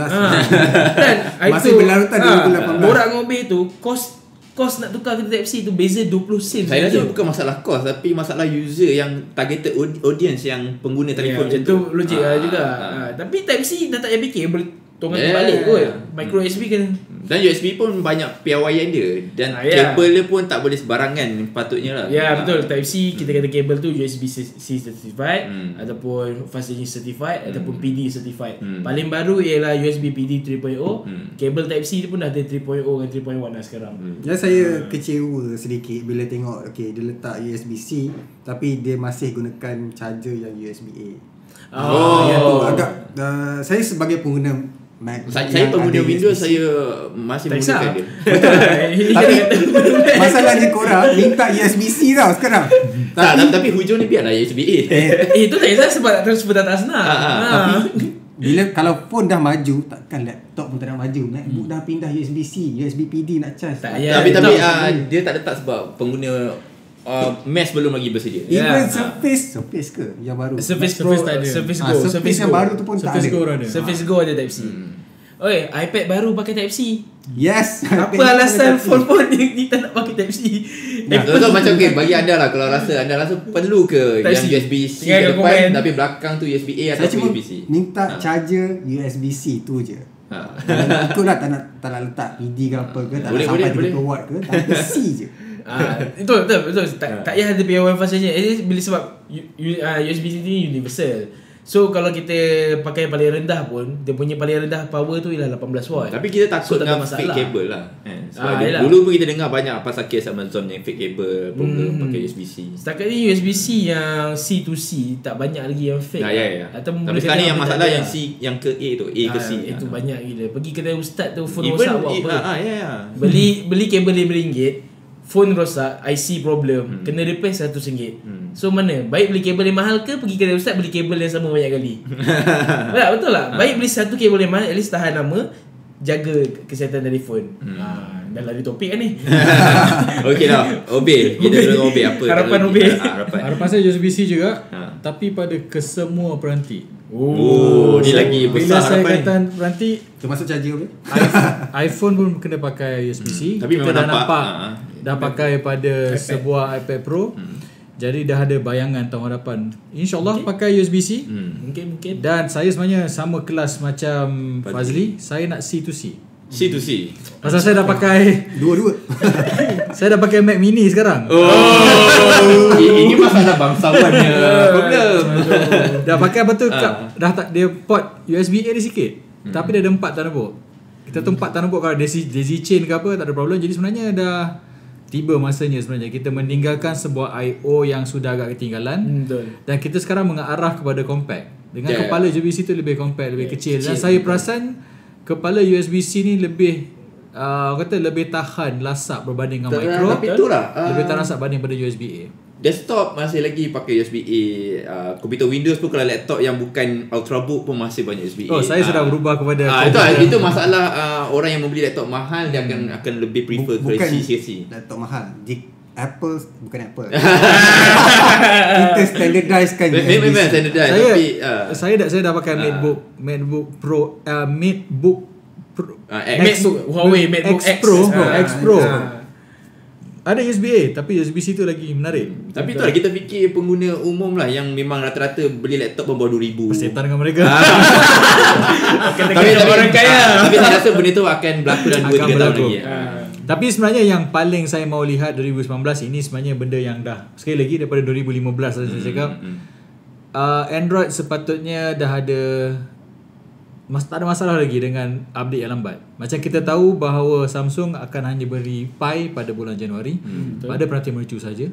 Dan
masih berlarutan 2018.
Borak ngobeh tu kos nak tukar ke Type-C tu beza 20 sen.
Saya rasa bukan masalah kos tapi masalah user yang targeted audience yang pengguna telefon macam tu.
Itu logik lah juga. Tapi Type-C dah tak payah fikir boleh tongkat balik kot. Micro USB kan
Dan USB pun banyak piawaian dia. Dan
Ya.
kabel dia pun tak boleh sembarangan patutnya lah.
Ya betul, Type C kita kata kabel tu USB-C certified ataupun fast charging certified ataupun PD certified. Paling baru ialah USB PD 3.0. Kabel Type C tu pun dah ada 3.0 dan 3.1 dah sekarang.
Ya, saya kecewa sedikit bila tengok dia letak USB-C tapi dia masih gunakan charger yang USB-A. Yang tu agak saya sebagai pengguna Mac,
Saya pengguna Windows, saya masih
Tak
menggunakan
kisah.
dia.
tapi masalahnya korang minta USB-C tau sekarang.
Tapi hujung ni biarlah USB-A.
Itu tak kisah sebab transfer data senang.
Tapi bila kalau phone dah maju, takkan laptop pun tak nak maju. MacBook dah pindah USB-C, USB PD nak charge.
Tak payah.
Tapi dia tak letak sebab pengguna Mac belum lagi bersedia.
Even Surface ke yang baru?
Surface Pro,
Surface tak ada.
Surface Go,
Surface yang baru tu pun tak
Surface
ada.
Go ada.
Surface Go ada Type C. Okay, iPad baru pakai Type C.
Yes.
Apa alasan phone ni tak nak pakai Type C?
So macam bagi anda lah, kalau anda rasa perlu ke
Type
yang
C.
USB-C
Tinggal
ke
kat
depan
komen.
tapi belakang tu USB-A
Saya
atau
cuma
USB-C?
minta charger USB-C tu je. Ikutlah tak nak letak PD ke apa ke, tak nak sampai 30 watt ke, tapi C je.
Itu betul. Tak payah ada piawai fast charging. Bila sebab USB-C ni universal. So kalau kita pakai yang paling rendah pun, dia punya paling rendah power tu ialah 18 watt.
Tapi kita takut
So, tak ada
dengan fake
masalah.
cable lah. Sebab
yelah.
dulu pun kita dengar banyak pasal kes Amazon yang fake cable pakai USB-C.
Setakat ni USB-C yang C to C tak banyak lagi yang fake.
Ya.
Atau
Tapi sekarang ni yang masalah yang C yang ke A tu, A ke C.
Itu banyak gila. Pergi kedai ustaz tu phone
Even
rosak buat apa? Beli kabel RM5, phone rosak, IC problem, kena repair RM100. So mana? Baik beli kabel yang mahal ke pergi kedai ustaz beli kabel yang sama banyak kali? Betul lah. Baik beli satu kabel yang mahal, at least tahan lama, jaga kesihatan telefon. Dah lari topik kan ni.
Okey lah, obey. Kita dulu obey apa?
Harapan obey.
Harapan saya USB-C juga, tapi pada kesemua peranti.
Ni lagi
Bila
besar
saya
harapan ni.
kata peranti,
Termasuk charger boleh?
iPhone pun kena pakai USB-C.
Tapi
Kita
memang
dah
nampak,
nampak dah pakai pada sebuah iPad Pro. Jadi dah ada bayangan tahun hadapan. InsyaAllah pakai USB-C.
Mungkin.
Dan saya sebenarnya sama kelas macam Fazli. Saya nak C to C.
C to C.
Pasal saya dah pakai
Dua-dua.
saya dah pakai Mac Mini sekarang.
Ini masalah bangsawannya problem.
Dah pakai apa tu dah tak dia port USB-A dia sikit. Tapi dia ada 4 thunderbolt. Kita tu 4 thunderbolt kalau daisy chain ke apa tak ada problem. Jadi sebenarnya dah tiba masanya sebenarnya kita meninggalkan sebuah I/O yang sudah agak ketinggalan.
Betul.
Dan kita sekarang mengarah kepada compact. Dengan kepala USB-C tu lebih compact, lebih kecil. Dan saya perasan kepala USB-C ni lebih kata lebih tahan lasap berbanding dengan micro.
Tapi itulah
Lebih tahan lasap berbanding pada USB-A.
desktop masih lagi pakai USB-A. Komputer Windows pun kalau laptop yang bukan Ultrabook pun masih banyak USB-A.
Oh, saya sudah berubah kepada
itu masalah orang yang membeli laptop mahal dia akan lebih prefer
Bukan
CC.
laptop mahal. Apple bukan Apple. Kita standardizekan
Memang standardized tapi
saya dah pakai MacBook Pro
MacBook Huawei MacBook X
Pro X Pro. Ada USB-A tapi USB-C tu lagi menarik.
tapi itulah kita fikir pengguna umum lah yang memang rata-rata beli laptop pun bawah 2,000.
Persetan dengan mereka.
Tapi orang kaya. Tapi saya rasa benda tu akan berlaku dalam 2-3 tahun
berlaku.
lagi.
Tapi sebenarnya yang paling saya mau lihat 2019 ini sebenarnya benda yang dah sekali lagi daripada 2015 saya cakap. Android sepatutnya dah ada tak ada masalah lagi dengan update yang lambat. Macam kita tahu bahawa Samsung akan hanya beri Pi pada bulan Januari pada peranti mercu saja.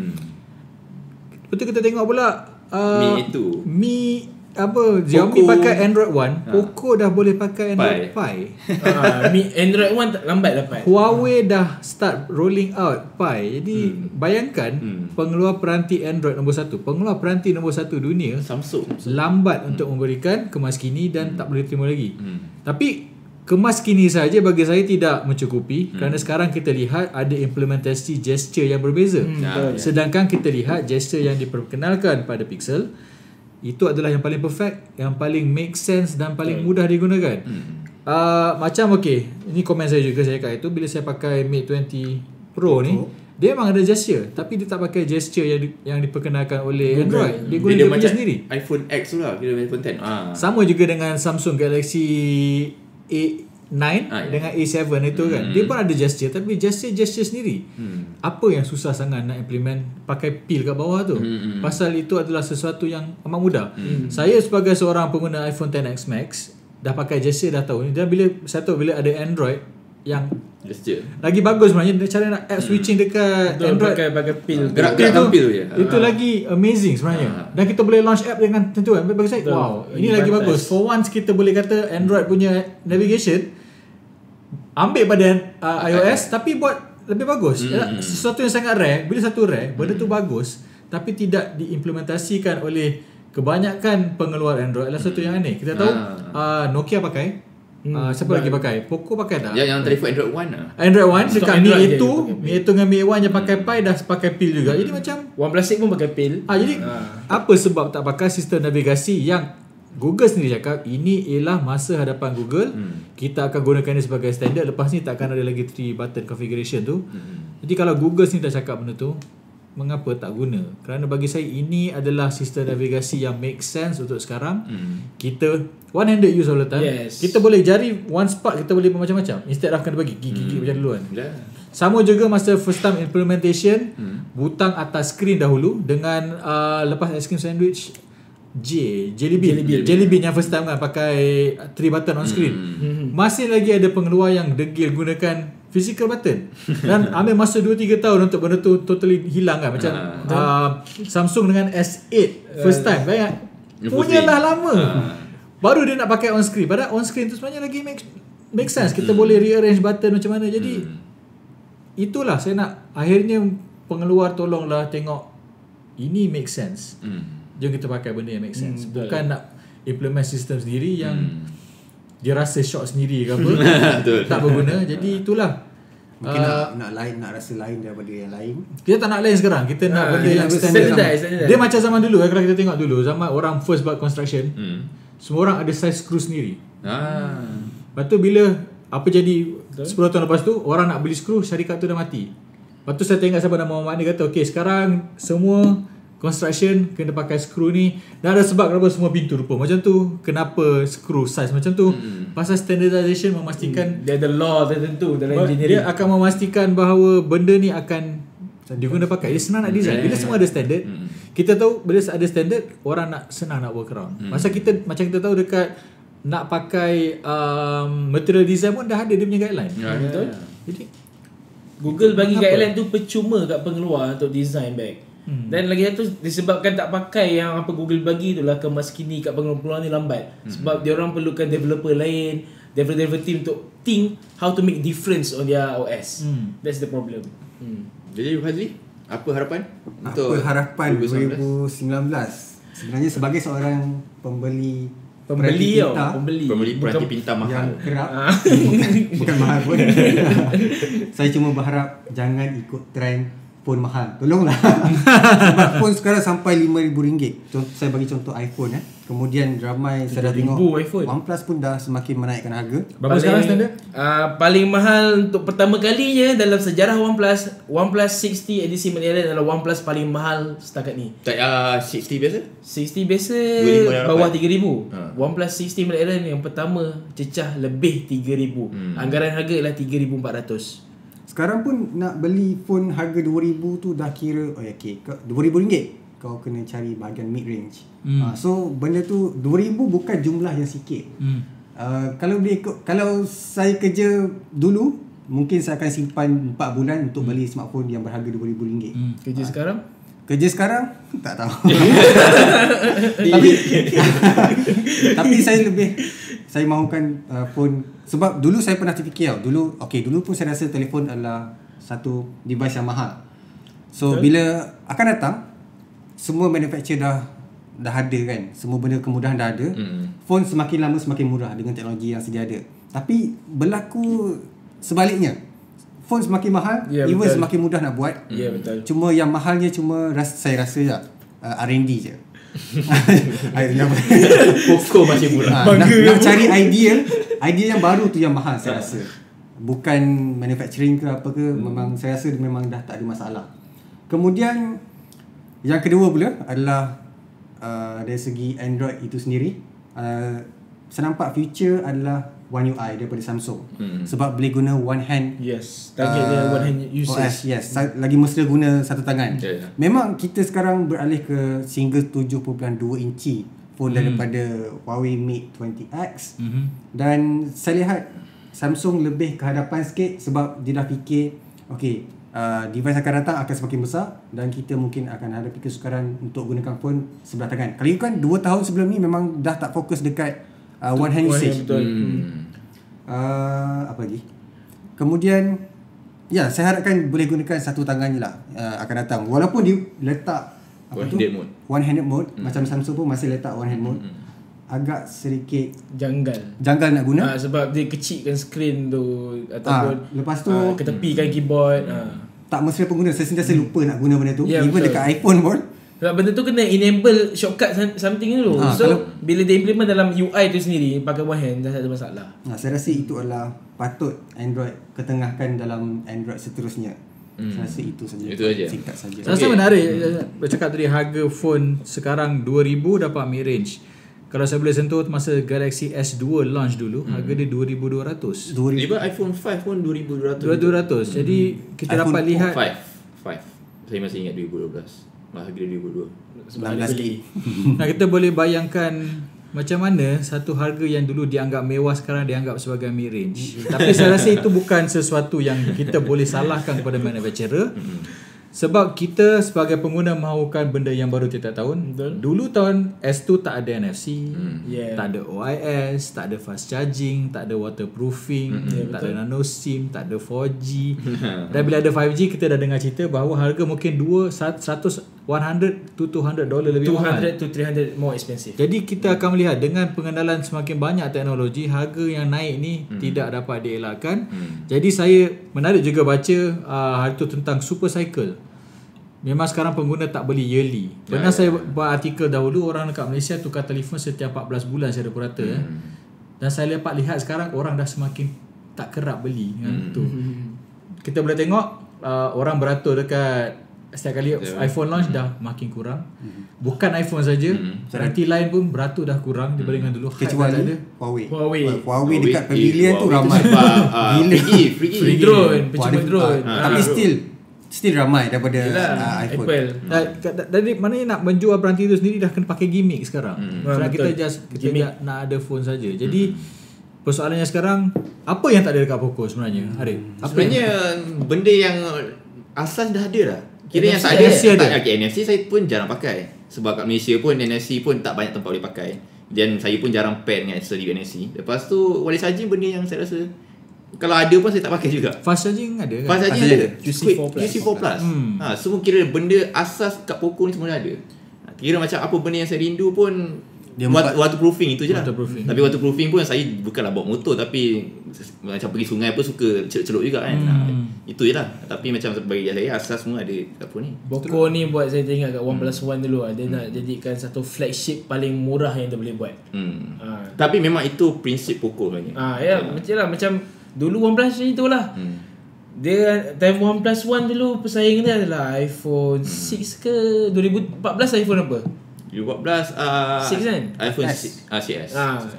Betul kita tengok pula
Mi itu.
Xiaomi pakai Android One, Poco dah boleh pakai Android Pi.
Android One lambat dapat.
Huawei dah start rolling out Pi. Jadi bayangkan pengeluar peranti Android nombor 1, pengeluar peranti nombor 1 dunia
Samsung
lambat untuk memberikan kemas kini dan tak boleh terima lagi. Tapi kemas kini saja bagi saya tidak mencukupi kerana sekarang kita lihat ada implementasi gesture yang berbeza. Sedangkan kita lihat gesture yang diperkenalkan pada Pixel itu adalah yang paling perfect, yang paling make sense dan paling mudah digunakan. Macam ini komen saya juga saya kat itu bila saya pakai Mate 20 Pro ni, dia memang ada gesture tapi dia tak pakai gesture yang diperkenalkan oleh Android. Dia guna dia punya sendiri.
iPhone X tu lah, kira iPhone 10.
Sama juga dengan Samsung Galaxy dengan A7 itu kan, dia pun ada gesture, tapi gesture sendiri. Apa yang susah sangat nak implement pakai pil kat bawah tu? Pasal itu adalah sesuatu yang amat mudah. Saya sebagai seorang pengguna iPhone XS Max dah pakai gesture dah tahu. Dan bila ada Android yang
gesture
lagi bagus sebenarnya, cara nak app switching dekat Android
pakai pil.
gerak-gerak pil je.
Itu lagi amazing sebenarnya. Dan kita boleh launch app dengan tentuan. Bagi saya, wow, ini lagi bagus. For once kita boleh kata Android punya navigation ambil pada iOS tapi buat lebih bagus. Sesuatu yang sangat rare. Bila satu rare, benda tu bagus tapi tidak diimplementasikan oleh kebanyakan pengeluar Android adalah satu yang aneh. Kita tahu Nokia pakai, siapa lagi pakai? Poco pakai tak?
Yang telefon Android One lah.
Android One dekat Mi
Android
A2 dengan Mi A1 yang pakai Pi dah pakai pil juga. Jadi macam
OnePlus 6 pun pakai pil.
jadi apa sebab tak pakai sistem navigasi yang Google sendiri cakap ini ialah masa hadapan Google. Kita akan gunakan ini sebagai standard. Lepas ni tak akan ada lagi 3 button configuration tu. Jadi kalau Google sendiri dah cakap benda tu, mengapa tak guna? Kerana bagi saya ini adalah sistem navigasi yang make sense untuk sekarang. Kita one-handed use all the time. Kita boleh jari one spot, kita boleh macam-macam instead of kena bagi gigi macam dulu kan. Sama juga masa first time implementation, butang atas screen dahulu dengan lepas ice cream sandwich Jelly Bean yang first time kan pakai 3 button on screen. Masih lagi ada pengeluar yang degil gunakan physical button dan ambil masa 2-3 tahun untuk benda tu totally hilang kan. Macam Samsung dengan S8 first time banyak punya dah lama baru dia nak pakai on screen. Padahal on screen tu sebenarnya lagi make sense. Kita boleh rearrange button macam mana. Jadi itulah saya nak akhirnya pengeluar tolonglah tengok ini make sense. Jom kita pakai benda yang make sense. Bukan nak implement sistem sendiri yang dia rasa short sendiri ke apa. Tak berguna. Jadi itulah.
Mungkin nak rasa lain daripada yang lain.
Kita tak nak lain sekarang. Kita nak benda yang standard. Dia macam zaman dulu kalau kita tengok dulu, zaman orang first buat construction, semua orang ada size screw sendiri. Lepas tu bila apa jadi 10 tahun lepas tu, orang nak beli screw, syarikat tu dah mati. Lepas tu saya tengok siapa nama Muhammad ni kata, okay sekarang semua construction kena pakai screw ni. Dan ada sebab kenapa semua pintu rupa macam tu, kenapa screw size macam tu. Pasal standardization memastikan
dia ada law tertentu dalam engineering.
Dia akan memastikan bahawa benda ni akan diguna pakai. Dia senang nak design. Bila semua ada standard, kita tahu bila ada standard, orang nak senang nak work around. Masa kita macam kita tahu dekat nak pakai material design pun dah ada dia punya guideline.
Betul.
Jadi
Google bagi guideline tu percuma kat pengeluar untuk design bag. Dan lagi satu disebabkan tak pakai yang apa Google bagi itulah kemas kini kat pengeluar ni lambat. Sebab dia orang perlukan developer lain, developer team untuk think how to make difference on their OS. That's the problem.
Jadi Fazli, apa harapan untuk
2019? Sebenarnya sebagai seorang pembeli
peranti pintar mahal
yang kerap bukan mahal pun. Saya cuma berharap jangan ikut trend phone mahal. Tolonglah. Sebab phone sekarang sampai RM5,000. Saya bagi contoh iPhone Kemudian ramai saya dah tengok
iPhone.
OnePlus pun dah semakin menaikkan harga.
berapa sekarang standard?
Paling mahal untuk pertama kalinya dalam sejarah OnePlus 60 edisi Mandarin adalah OnePlus paling mahal setakat ni.
tak 60 biasa?
60 biasa
25,800.
bawah 3,000. OnePlus 60 Mandarin yang pertama cecah lebih 3,000. Anggaran harga ialah 3,400.
Sekarang pun nak beli phone harga RM2,000 tu dah kira RM2,000 kau kena cari bahagian mid range. So benda tu RM2,000 bukan jumlah yang sikit. Kalau saya kerja dulu, mungkin saya akan simpan 4 bulan untuk beli smartphone yang berharga RM2,000.
Kerja sekarang
tak tahu. tapi saya mahukan phone. Sebab dulu saya pernah terfikir dulu pun saya rasa telefon adalah satu device yang mahal. So bila akan datang, semua manufacturer dah ada kan, semua benda kemudahan dah ada. Phone semakin lama semakin murah dengan teknologi yang sedia ada. Tapi berlaku sebaliknya, phone semakin mahal, even semakin mudah nak buat.
betul.
Cuma yang mahalnya saya rasa je R&D je.
Poco masih murah.
Nak cari idea yang baru tu yang mahal saya rasa. Bukan manufacturing ke apa ke, memang saya rasa memang dah tak ada masalah. Kemudian yang kedua pula adalah dari segi Android itu sendiri. Saya nampak future adalah One UI daripada Samsung. Sebab boleh guna one hand.
Yes, target dia one hand usage.
OS, yes. Lagi mesra guna satu tangan.
Yeah.
Memang kita sekarang beralih ke single 7.2 inci phone daripada Huawei Mate 20X. Dan saya lihat Samsung lebih ke hadapan sikit sebab dia dah fikir okay, device akan datang akan semakin besar dan kita mungkin akan hadapi kesukaran untuk gunakan phone sebelah tangan. Kalau kan 2 tahun sebelum ni memang dah tak fokus dekat one hand usage. Apa lagi? Kemudian saya harapkan boleh gunakan satu tangan je lah akan datang. Walaupun dia letak one-handed mode macam Samsung pun masih letak one-hand mode. Agak sedikit janggal nak guna
sebab dia kecilkan skrin tu ataupun
lepas tu
ketepikan keyboard.
Tak mesra pengguna, saya sentiasa lupa nak guna benda tu. Even betul. Dekat iPhone pun
sebab benda tu kena enable shortcut something dulu. So bila dia implement dalam UI tu sendiri pakai one hand dah tak ada masalah.
Saya rasa itu adalah patut Android ketengahkan dalam Android seterusnya. Saya rasa itu saja.
Itu saja.
Singkat saja.
Saya rasa menarik bercakap tadi harga phone sekarang 2000 dapat mid range. Kalau saya boleh sentuh masa Galaxy S2 launch dulu, harga dia 2200.
Even iPhone 5 pun 2200.
2200. Jadi kita dapat lihat
5. Saya masih ingat 2012. Harga dia 2002.
Sebab dia beli.
Nah, kita boleh bayangkan macam mana satu harga yang dulu dianggap mewah sekarang dianggap sebagai mid range. Tapi saya rasa itu bukan sesuatu yang kita boleh salahkan kepada manufacturer. Sebab kita sebagai pengguna mahukan benda yang baru tiap tahun. Dulu tahun S2 tak ada NFC, tak ada OIS, tak ada fast charging, tak ada waterproofing, tak ada nano SIM, tak ada 4G. Dan bila ada 5G kita dah dengar cerita bahawa harga mungkin $100 to $200 lebih mahal.
200 to 300 more expensive.
Jadi kita akan melihat dengan pengenalan semakin banyak teknologi, harga yang naik ni tidak dapat dielakkan. Jadi saya menarik juga baca hari tu tentang super cycle. Memang sekarang pengguna tak beli yearly. Pernah saya buat artikel dahulu, orang dekat Malaysia tukar telefon setiap 14 bulan secara purata. Dan saya dapat lihat sekarang orang dah semakin tak kerap beli dengan tu. Kita boleh tengok orang beratur dekat setiap kali iPhone launch dah makin kurang. Bukan iPhone saja, nanti lain pun beratur dah kurang dibanding dengan dulu.
Kecuali Huawei dekat pavilion tu ramai.
Free drone, pencuma drone.
Tapi still ramai daripada iPhone.
Dari mana nak menjual peranti tu sendiri dah kena pakai gimmick sekarang. Sebab kita nak ada phone saja. Jadi persoalannya sekarang apa yang tak ada dekat Poco sebenarnya? Arif?
Sebenarnya benda yang asas dah ada dah. Kira yang tak ada. NFC saya pun jarang pakai. Sebab kat Malaysia pun NFC pun tak banyak tempat boleh pakai. Dan saya pun jarang pair dengan accessory NFC. Lepas tu wireless charging benda yang saya rasa kalau ada pun saya tak pakai juga.
Fast charging ada kan?
Fast charging ada.
QC4
Plus. Semua kira benda asas kat Poco ni semua dah ada. Kira macam apa benda yang saya rindu pun waterproofing itu je lah. Tapi waterproofing pun saya bukanlah bawa motor, tapi macam pergi sungai pun suka celup juga kan. Itu je lah. Tapi macam bagi saya asas semua ada kat phone ni.
Poco ni buat saya teringat kat OnePlus 1 dulu. Dia nak jadikan satu flagship paling murah yang dia boleh buat.
Tapi memang itu prinsip Poco sebenarnya. Macam dulu OnePlus ni tu lah. Dia time OnePlus 1 dulu pesaing dia adalah iPhone 6 ke 2014 iPhone apa? 2014
6 kan?
iPhone 6 CS.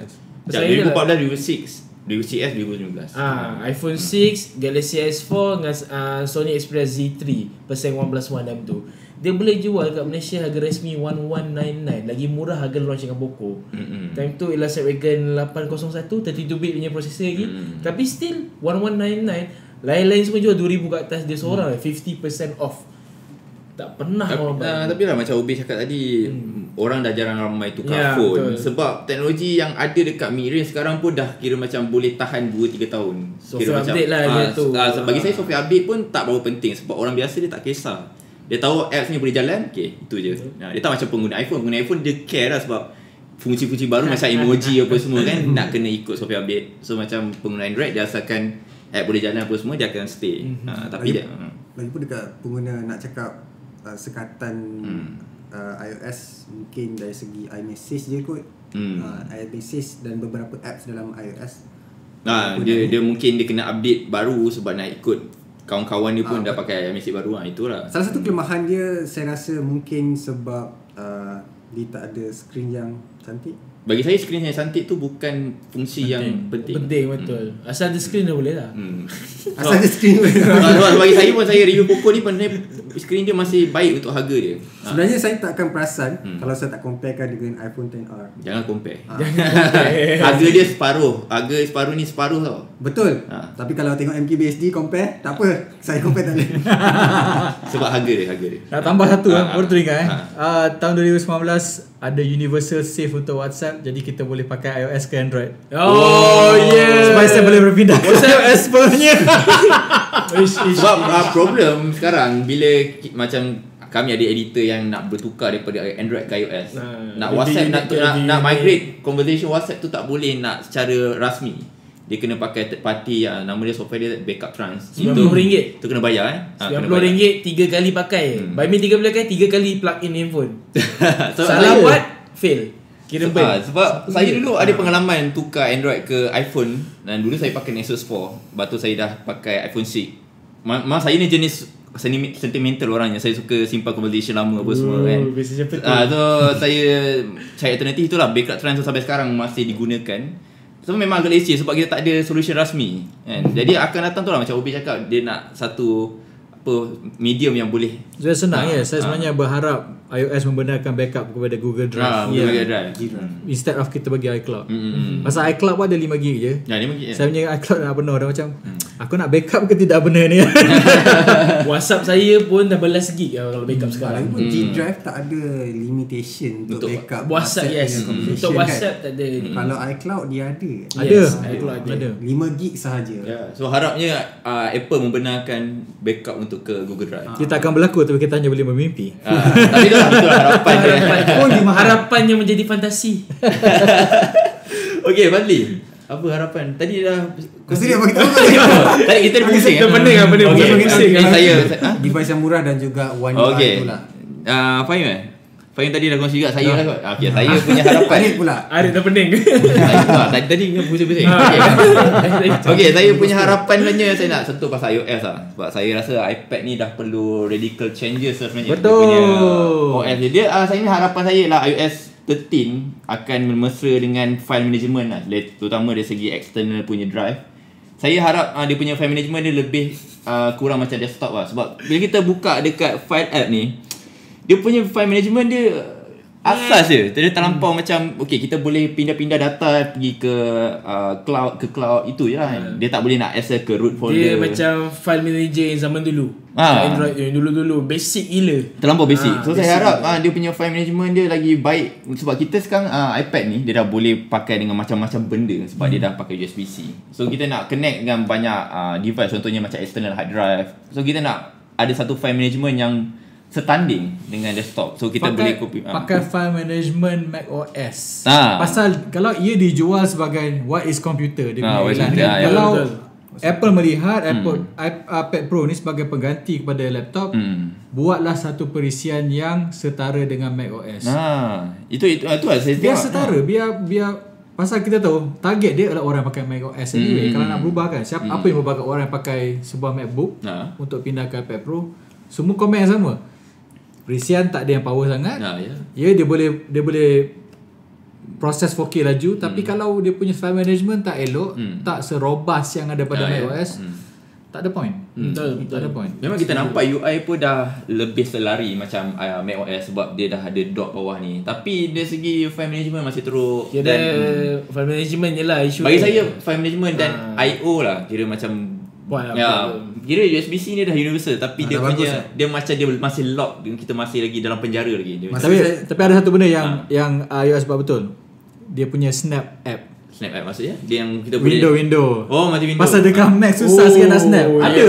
2014 2006 2019.
iPhone 6, Galaxy S4 dengan Sony Xperia Z3 pesaing OnePlus 1 time tu. Dia boleh jual kat Malaysia harga rasmi 1199, lagi murah harga launch dengan Poco. Time tu ialah Snapdragon 801 32-bit punya prosesor lagi. Tapi still 1199. Lain-lain semua jual 2000 kat atas, dia seorang 50% off. Tak pernah orang
tapi lah macam Ubi cakap tadi, orang dah jarang ramai tukar phone. Betul. Sebab teknologi yang ada dekat mid-range sekarang pun dah kira macam boleh tahan 2-3 tahun.
Software update lah dia tu.
Bagi saya software update pun tak berapa penting. Sebab orang biasa dia tak kisah. Dia tahu apps ni boleh jalan, okay, itu je. Dia tak macam pengguna iPhone. Pengguna iPhone dia care lah sebab fungsi-fungsi baru macam emoji apa semua kan nak kena ikut software update. So macam pengguna Android dia asalkan app boleh jalan apa semua dia akan stay. Tapi
lagipun dekat pengguna nak cakap sekatan iOS mungkin dari segi iMessage je kot. iMessage dan beberapa apps dalam iOS.
Dia mungkin dia kena update baru sebab nak ikut kawan-kawan dia pun dah pakai iMessage baru. Itulah.
Salah satu kelemahan dia saya rasa mungkin sebab dia tak ada skrin yang cantik.
bagi saya skrin yang cantik tu bukan fungsi yang penting.
Penting betul. Asal ada screen dah boleh lah.
Asal dia screen.
Sebab bagi saya pun, saya review Poco ni sebenarnya skrin dia masih baik untuk harga dia.
Sebenarnya saya tak akan perasan kalau saya tak comparekan dengan iPhone XR.
Jangan compare. Harga dia separuh. Harga separuh ni separuh tau.
Betul. Tapi kalau tengok MKBHD compare, tak apa. Saya compare tak boleh.
Sebab harga dia.
Nak tambah satu baru teringat tahun 2019 ada universal save untuk WhatsApp, jadi kita boleh pakai iOS ke Android.
Oh yeah.
Supaya saya boleh berpindah ke iOS sepenuhnya.
Sebab problem sekarang bila macam kami ada editor yang nak bertukar daripada Android ke iOS. Nak WhatsApp nak migrate conversation WhatsApp tu tak boleh nak secara rasmi. Dia kena pakai third party yang nama dia software dia Backup Trans.
RM90.
Itu kena bayar
RM90 3 kali pakai. By me 3 kali pakai 3 kali plug in handphone.
So,
salah buat fail. Kira burn.
Sebab saya dulu ada pengalaman tukar Android ke iPhone, dan dulu saya pakai Nexus 4. Lepas tu saya dah pakai iPhone 6. Memang saya ni jenis sentimental orangnya. Saya suka simpan conversation lama apa semua kan. So saya cari alternatif itulah Backup Trans sampai sekarang masih digunakan. So memang agak leceh sebab kita tak ada solution rasmi kan. Jadi akan datang tu lah macam Obi cakap, dia nak satu medium yang boleh.
Saya senang saya sebenarnya berharap iOS membenarkan backup kepada Google Drive.
Google Drive.
Instead of kita bagi iCloud. Pasal iCloud pun ada 5GB je.
Ya, 5GB.
Saya punya iCloud dah penuh dah macam aku nak backup ke tidak benar ni.
WhatsApp saya pun dah belas gig kalau backup sekarang.
Lagipun G Drive tak ada limitation untuk backup
WhatsApp. Yes. Untuk WhatsApp tak ada.
Kalau iCloud dia ada.
iCloud ada.
5 gig sahaja.
So harapnya Apple membenarkan backup untuk ke Google Drive.
Kita akan berlaku tapi kita hanya boleh bermimpi.
Tapi itulah harapan dia.
Harapannya menjadi fantasi.
Okey, Fadli, apa harapan? Tadi dah
Mesti dia bagi tahu.
Tadi kita dah pusing.
Kita pening lah.
Saya
Device yang murah dan juga one UI
okey.
itulah.
Fahim tadi dah kongsi juga saya lah kot. Okey, saya punya harapan.
Arif pula.
Arif dah pening.
Tadi kan pusing-pusing. Okey, saya punya harapan sebenarnya saya nak sentuh pasal iOS lah. Sebab saya rasa iPad ni dah perlu radical changes sebenarnya.
Betul.
Dia punya OS dia. Saya ni harapan saya lah iOS 13 akan mesra dengan file management lah. Terutama dari segi external punya drive. Saya harap dia punya file management dia lebih kurang macam desktop lah. Sebab bila kita buka dekat file app ni, dia punya file management dia asas je. Dia terlampau macam okay, kita boleh pindah-pindah data pergi ke cloud itu je lah. Dia tak boleh nak access ke root folder.
Dia macam file manager yang zaman dulu. Android yang dulu-dulu basic gila.
Terlampau basic. So saya harap dia punya file management dia lagi baik. Sebab kita sekarang iPad ni dia dah boleh pakai dengan macam-macam benda. Sebab dia dah pakai USB-C. So kita nak connect dengan banyak device. Contohnya macam external hard drive. So kita nak ada satu file management yang setanding dengan desktop. So kita boleh copy
pakai file management Mac OS. Pasal kalau ia dijual sebagai what is computer dia punya iklan kan. Kalau Apple melihat iPad Pro ni sebagai pengganti kepada laptop, buatlah satu perisian yang setara dengan Mac OS.
Itu lah saya
biar setara, biar pasal kita tahu target dia adalah orang pakai Mac OS anyway. Kalau nak berubah kan, apa yang berubah orang yang pakai sebuah MacBook untuk pindah ke iPad Pro, semua komen yang sama. Perisian tak ada yang power sangat. Dia boleh proses 4K laju, tapi kalau dia punya file management tak elok, tak serobas yang ada pada macOS, tak ada point.
Betul.
Tak ada point.
Memang kita nampak UI pun dah lebih selari macam macOS sebab dia dah ada dot bawah ni. Tapi dari segi file management masih teruk.
Kira file management je lah isu.
Bagi saya file management dan I/O lah kira macam kira USB-C ni dah universal tapi dia punya dia macam dia masih lock, kita masih lagi dalam penjara lagi.
Tapi ada satu benda yang iOS buat betul. Dia punya Snap app.
Snap app maksudnya dia yang kita boleh
window.
Oh, macam window.
Pasal dekat Mac susah sikit nak snap. Ada.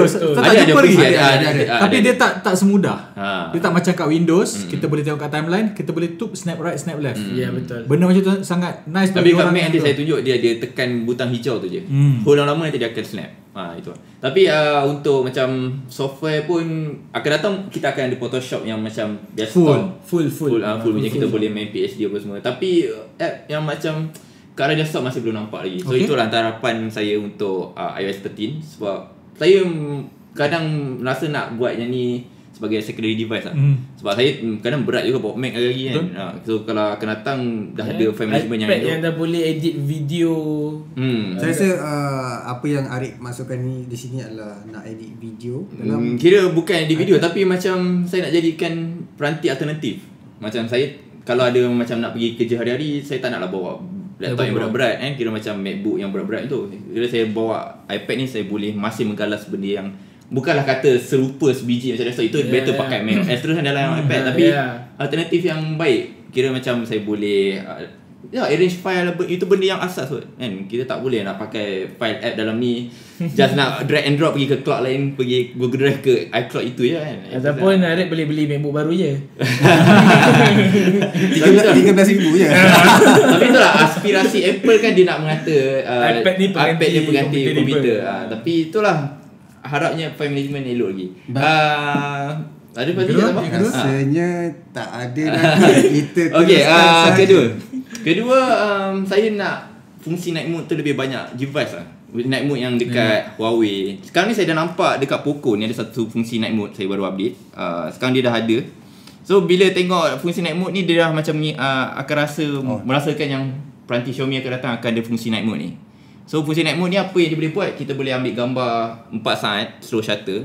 Tapi dia tak semudah. Dia tak macam kat Windows, kita boleh tengok kat timeline, kita boleh snap right, snap left.
Ya, betul.
Benda macam tu sangat nice.
Tapi kat Mac nanti saya tunjuk dia tekan butang hijau tu je. Hold lama nanti dia akan snap. Itu. Tapi untuk macam software pun akan datang, kita akan ada Photoshop yang macam desktop
full
macam kita boleh main PhD apa semua. Tapi app yang macam ke arah desktop masih belum nampak lagi. So itulah harapan saya untuk iOS 13. Sebab saya kadang rasa nak buat yang ni sebagai secondary device lah. Sebab saya kadang berat juga bawa Mac lagi kan. So kalau akan datang dah ada file management
iPad yang dah boleh edit video.
Saya rasa apa yang Arif masukkan ni di sini adalah nak edit video dalam
kira bukan edit video tapi macam saya nak jadikan peranti alternatif. Macam saya kalau ada macam nak pergi kerja hari-hari, saya tak naklah bawa laptop yang berat-berat kan, kira macam MacBook yang berat-berat tu. Bila saya bawa iPad ni, saya boleh masih menggalas benda yang bukanlah kata serupa sebiji macam desktop, itu better pakai Mac OS terus dalam iPad, tapi alternatif yang baik. Kira macam saya boleh arrange file, itu benda yang asas kot kan. Kita tak boleh nak pakai file app dalam ni just nak drag and drop pergi ke cloud lain, pergi Google Drive ke iCloud itu je kan.
Ataupun Arif boleh beli MacBook baru je.
13,000 je.
Tapi itulah aspirasi Apple kan, dia nak mengata
iPad ni
pengganti komputer. Tapi itulah harapnya file management elok lagi. Ada pasti apa?
Rasanya tak ada lagi. Kita
okey, kedua saya nak fungsi night mode tu lebih banyak device lah. Night mode yang dekat Huawei. Sekarang ni saya dah nampak dekat Poco ni ada satu fungsi night mode, saya baru update. Sekarang dia dah ada. So bila tengok fungsi night mode ni, dia dah macam ni akan merasakan yang peranti Xiaomi akan datang akan ada fungsi night mode ni. So fungsi night mode ni apa yang dia boleh buat? Kita boleh ambil gambar 4 saat slow shutter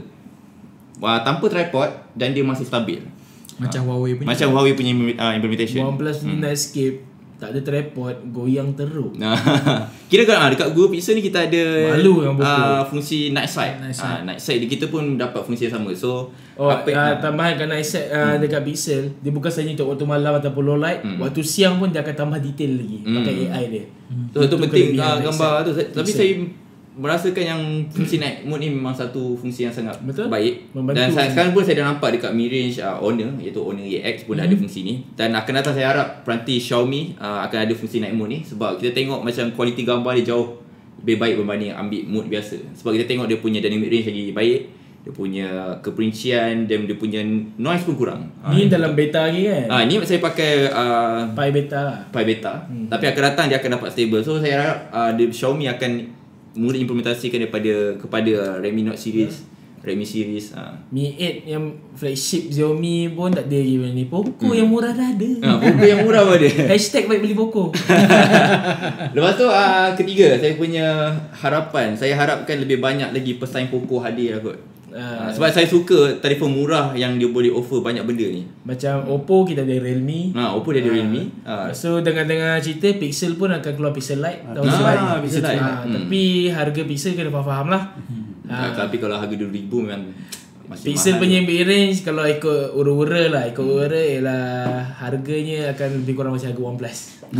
tanpa tripod dan dia masih stabil.
Macam Huawei punya.
Macam Huawei punya implementation.
OnePlus Night Escape tak ada tripod, goyang teruk.
Kira kan dekat Google Pixel ni kita ada
malu yang
fungsi night sight. Night sight kita pun dapat fungsi yang sama. So
tambahan kan night sight dekat Pixel, dia bukan sahaja untuk waktu malam ataupun low light, waktu siang pun dia akan tambah detail lagi pakai AI dia.
Itu penting gambar tu. Tapi saya merasakan yang fungsi night mode ni memang satu fungsi yang sangat baik. Dan sekarang pun saya dah nampak dekat mid-range Honor, iaitu Honor EX pun ada fungsi ni. Dan akan datang saya harap peranti Xiaomi akan ada fungsi night mode ni, sebab kita tengok macam kualiti gambar dia jauh lebih baik berbanding ambil mode biasa. Sebab kita tengok dia punya dynamic range lagi baik, dia punya keperincian dan dia punya noise pun kurang.
Ni dalam beta lagi kan?
Ni saya pakai
Pi beta lah.
Pi beta. Tapi akan datang dia akan dapat stable. So saya harap Xiaomi akan mula implementasikan kepada Redmi Note series, Redmi series.
Mi 8 yang flagship Xiaomi pun tak ada lagi ni. Poco yang murah dah ada.
Poco yang murah pun ada.
Hashtag baik beli Poco.
Lepas tu ketiga, saya punya harapan, saya harapkan lebih banyak lagi pesaing Poco hadir lah kot. Sebab saya suka telefon murah yang dia boleh offer banyak benda ni.
Macam Oppo kita ada Realme.
Oppo dia ada Realme.
So dengar-dengar cerita Pixel pun akan keluar Pixel Lite tahun depan.
Pixel Lite.
Tapi harga Pixel kena faham lah.
Tapi kalau harga 2,000 memang masih
Pixel
mahal.
punya mid-range kalau ikut ura-ura lah, ialah harganya akan lebih kurang macam harga OnePlus.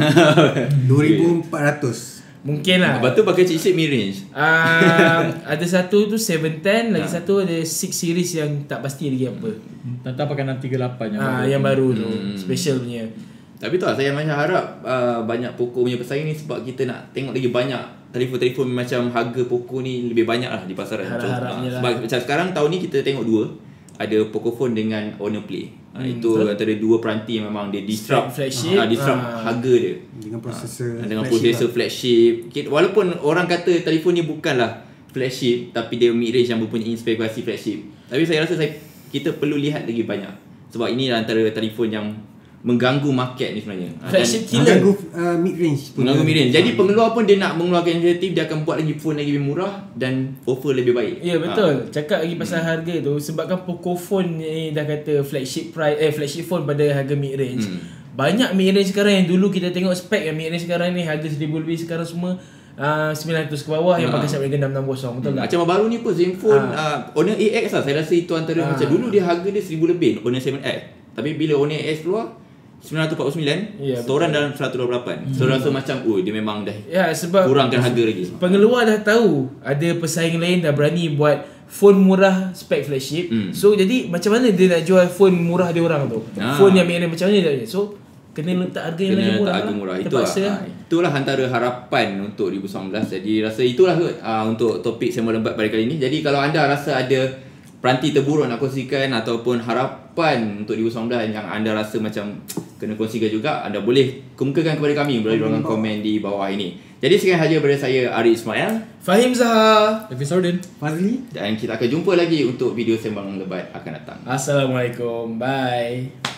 2,400.
Mungkin lah.
Lepas tu pakai chipset mid-range.
Ada satu tu 710, lagi satu ada 6 series yang tak pasti lagi apa.
Tak pakai 638
yang baru tu, special punya.
Tapi tu lah, saya macam harap banyak Poco punya pesaing ni, sebab kita nak tengok lagi banyak telefon-telefon macam harga Poco ni lebih banyak lah di pasaran.
Harap-harapnya lah.
Sebab macam sekarang tahun ni kita tengok dua, ada Pocophone dengan Honor Play. Itu antara dua peranti yang memang dia disrupt harga dia
dengan
prosesor flagship. Walaupun orang kata telefon ni bukanlah flagship, tapi dia mid-range yang mempunyai spesifikasi flagship. Tapi saya rasa kita perlu lihat lagi banyak, sebab ini antara telefon yang mengganggu market ni sebenarnya.
Flagship killer.
Mengganggu mid-range.
Mengganggu mid-range. Jadi pengeluar pun dia nak mengeluarkan inisiatif, dia akan buat lagi phone lagi lebih murah dan offer lebih baik.
Ya betul. Cakap lagi pasal harga tu, sebabkan Pocophone ni dah kata flagship phone pada harga mid-range. Banyak mid-range sekarang yang dulu kita tengok spek yang mid-range sekarang ni harga 1,000 lebih, sekarang semua 900 ke bawah yang pakai Snapdragon 660. Betul tak?
Macam baru ni pun Zenfone Honor AX lah, saya rasa itu antara macam dulu dia harga dia 1,000 lebih Honor 7X. Tapi bila Honor AX keluar 949, setoran dalam 128. So rasa macam dia memang dah
sebab
kurangkan harga lagi.
Pengeluar dah tahu ada pesaing lain dah berani buat phone murah spek flagship. So jadi macam mana dia nak jual phone murah dia orang tu? Phone yang macam mana dia? So kena letak harga yang lagi murah.
Itulah antara harapan untuk 2019. Jadi rasa itulah untuk topik Sembang Lembat pada kali ini. Jadi kalau anda rasa ada peranti terburuk nak kongsikan ataupun harapan untuk 2019 yang anda rasa macam kena kongsikan juga. Anda boleh kemukakan kepada kami melalui ruangan komen di bawah ini. Jadi sekian saja daripada saya, Ari Ismail,
Fahim Zaha,
Hafiz Sardin,
Fazli.
dan kita akan jumpa lagi untuk video sembang lebat akan datang.
Assalamualaikum. Bye.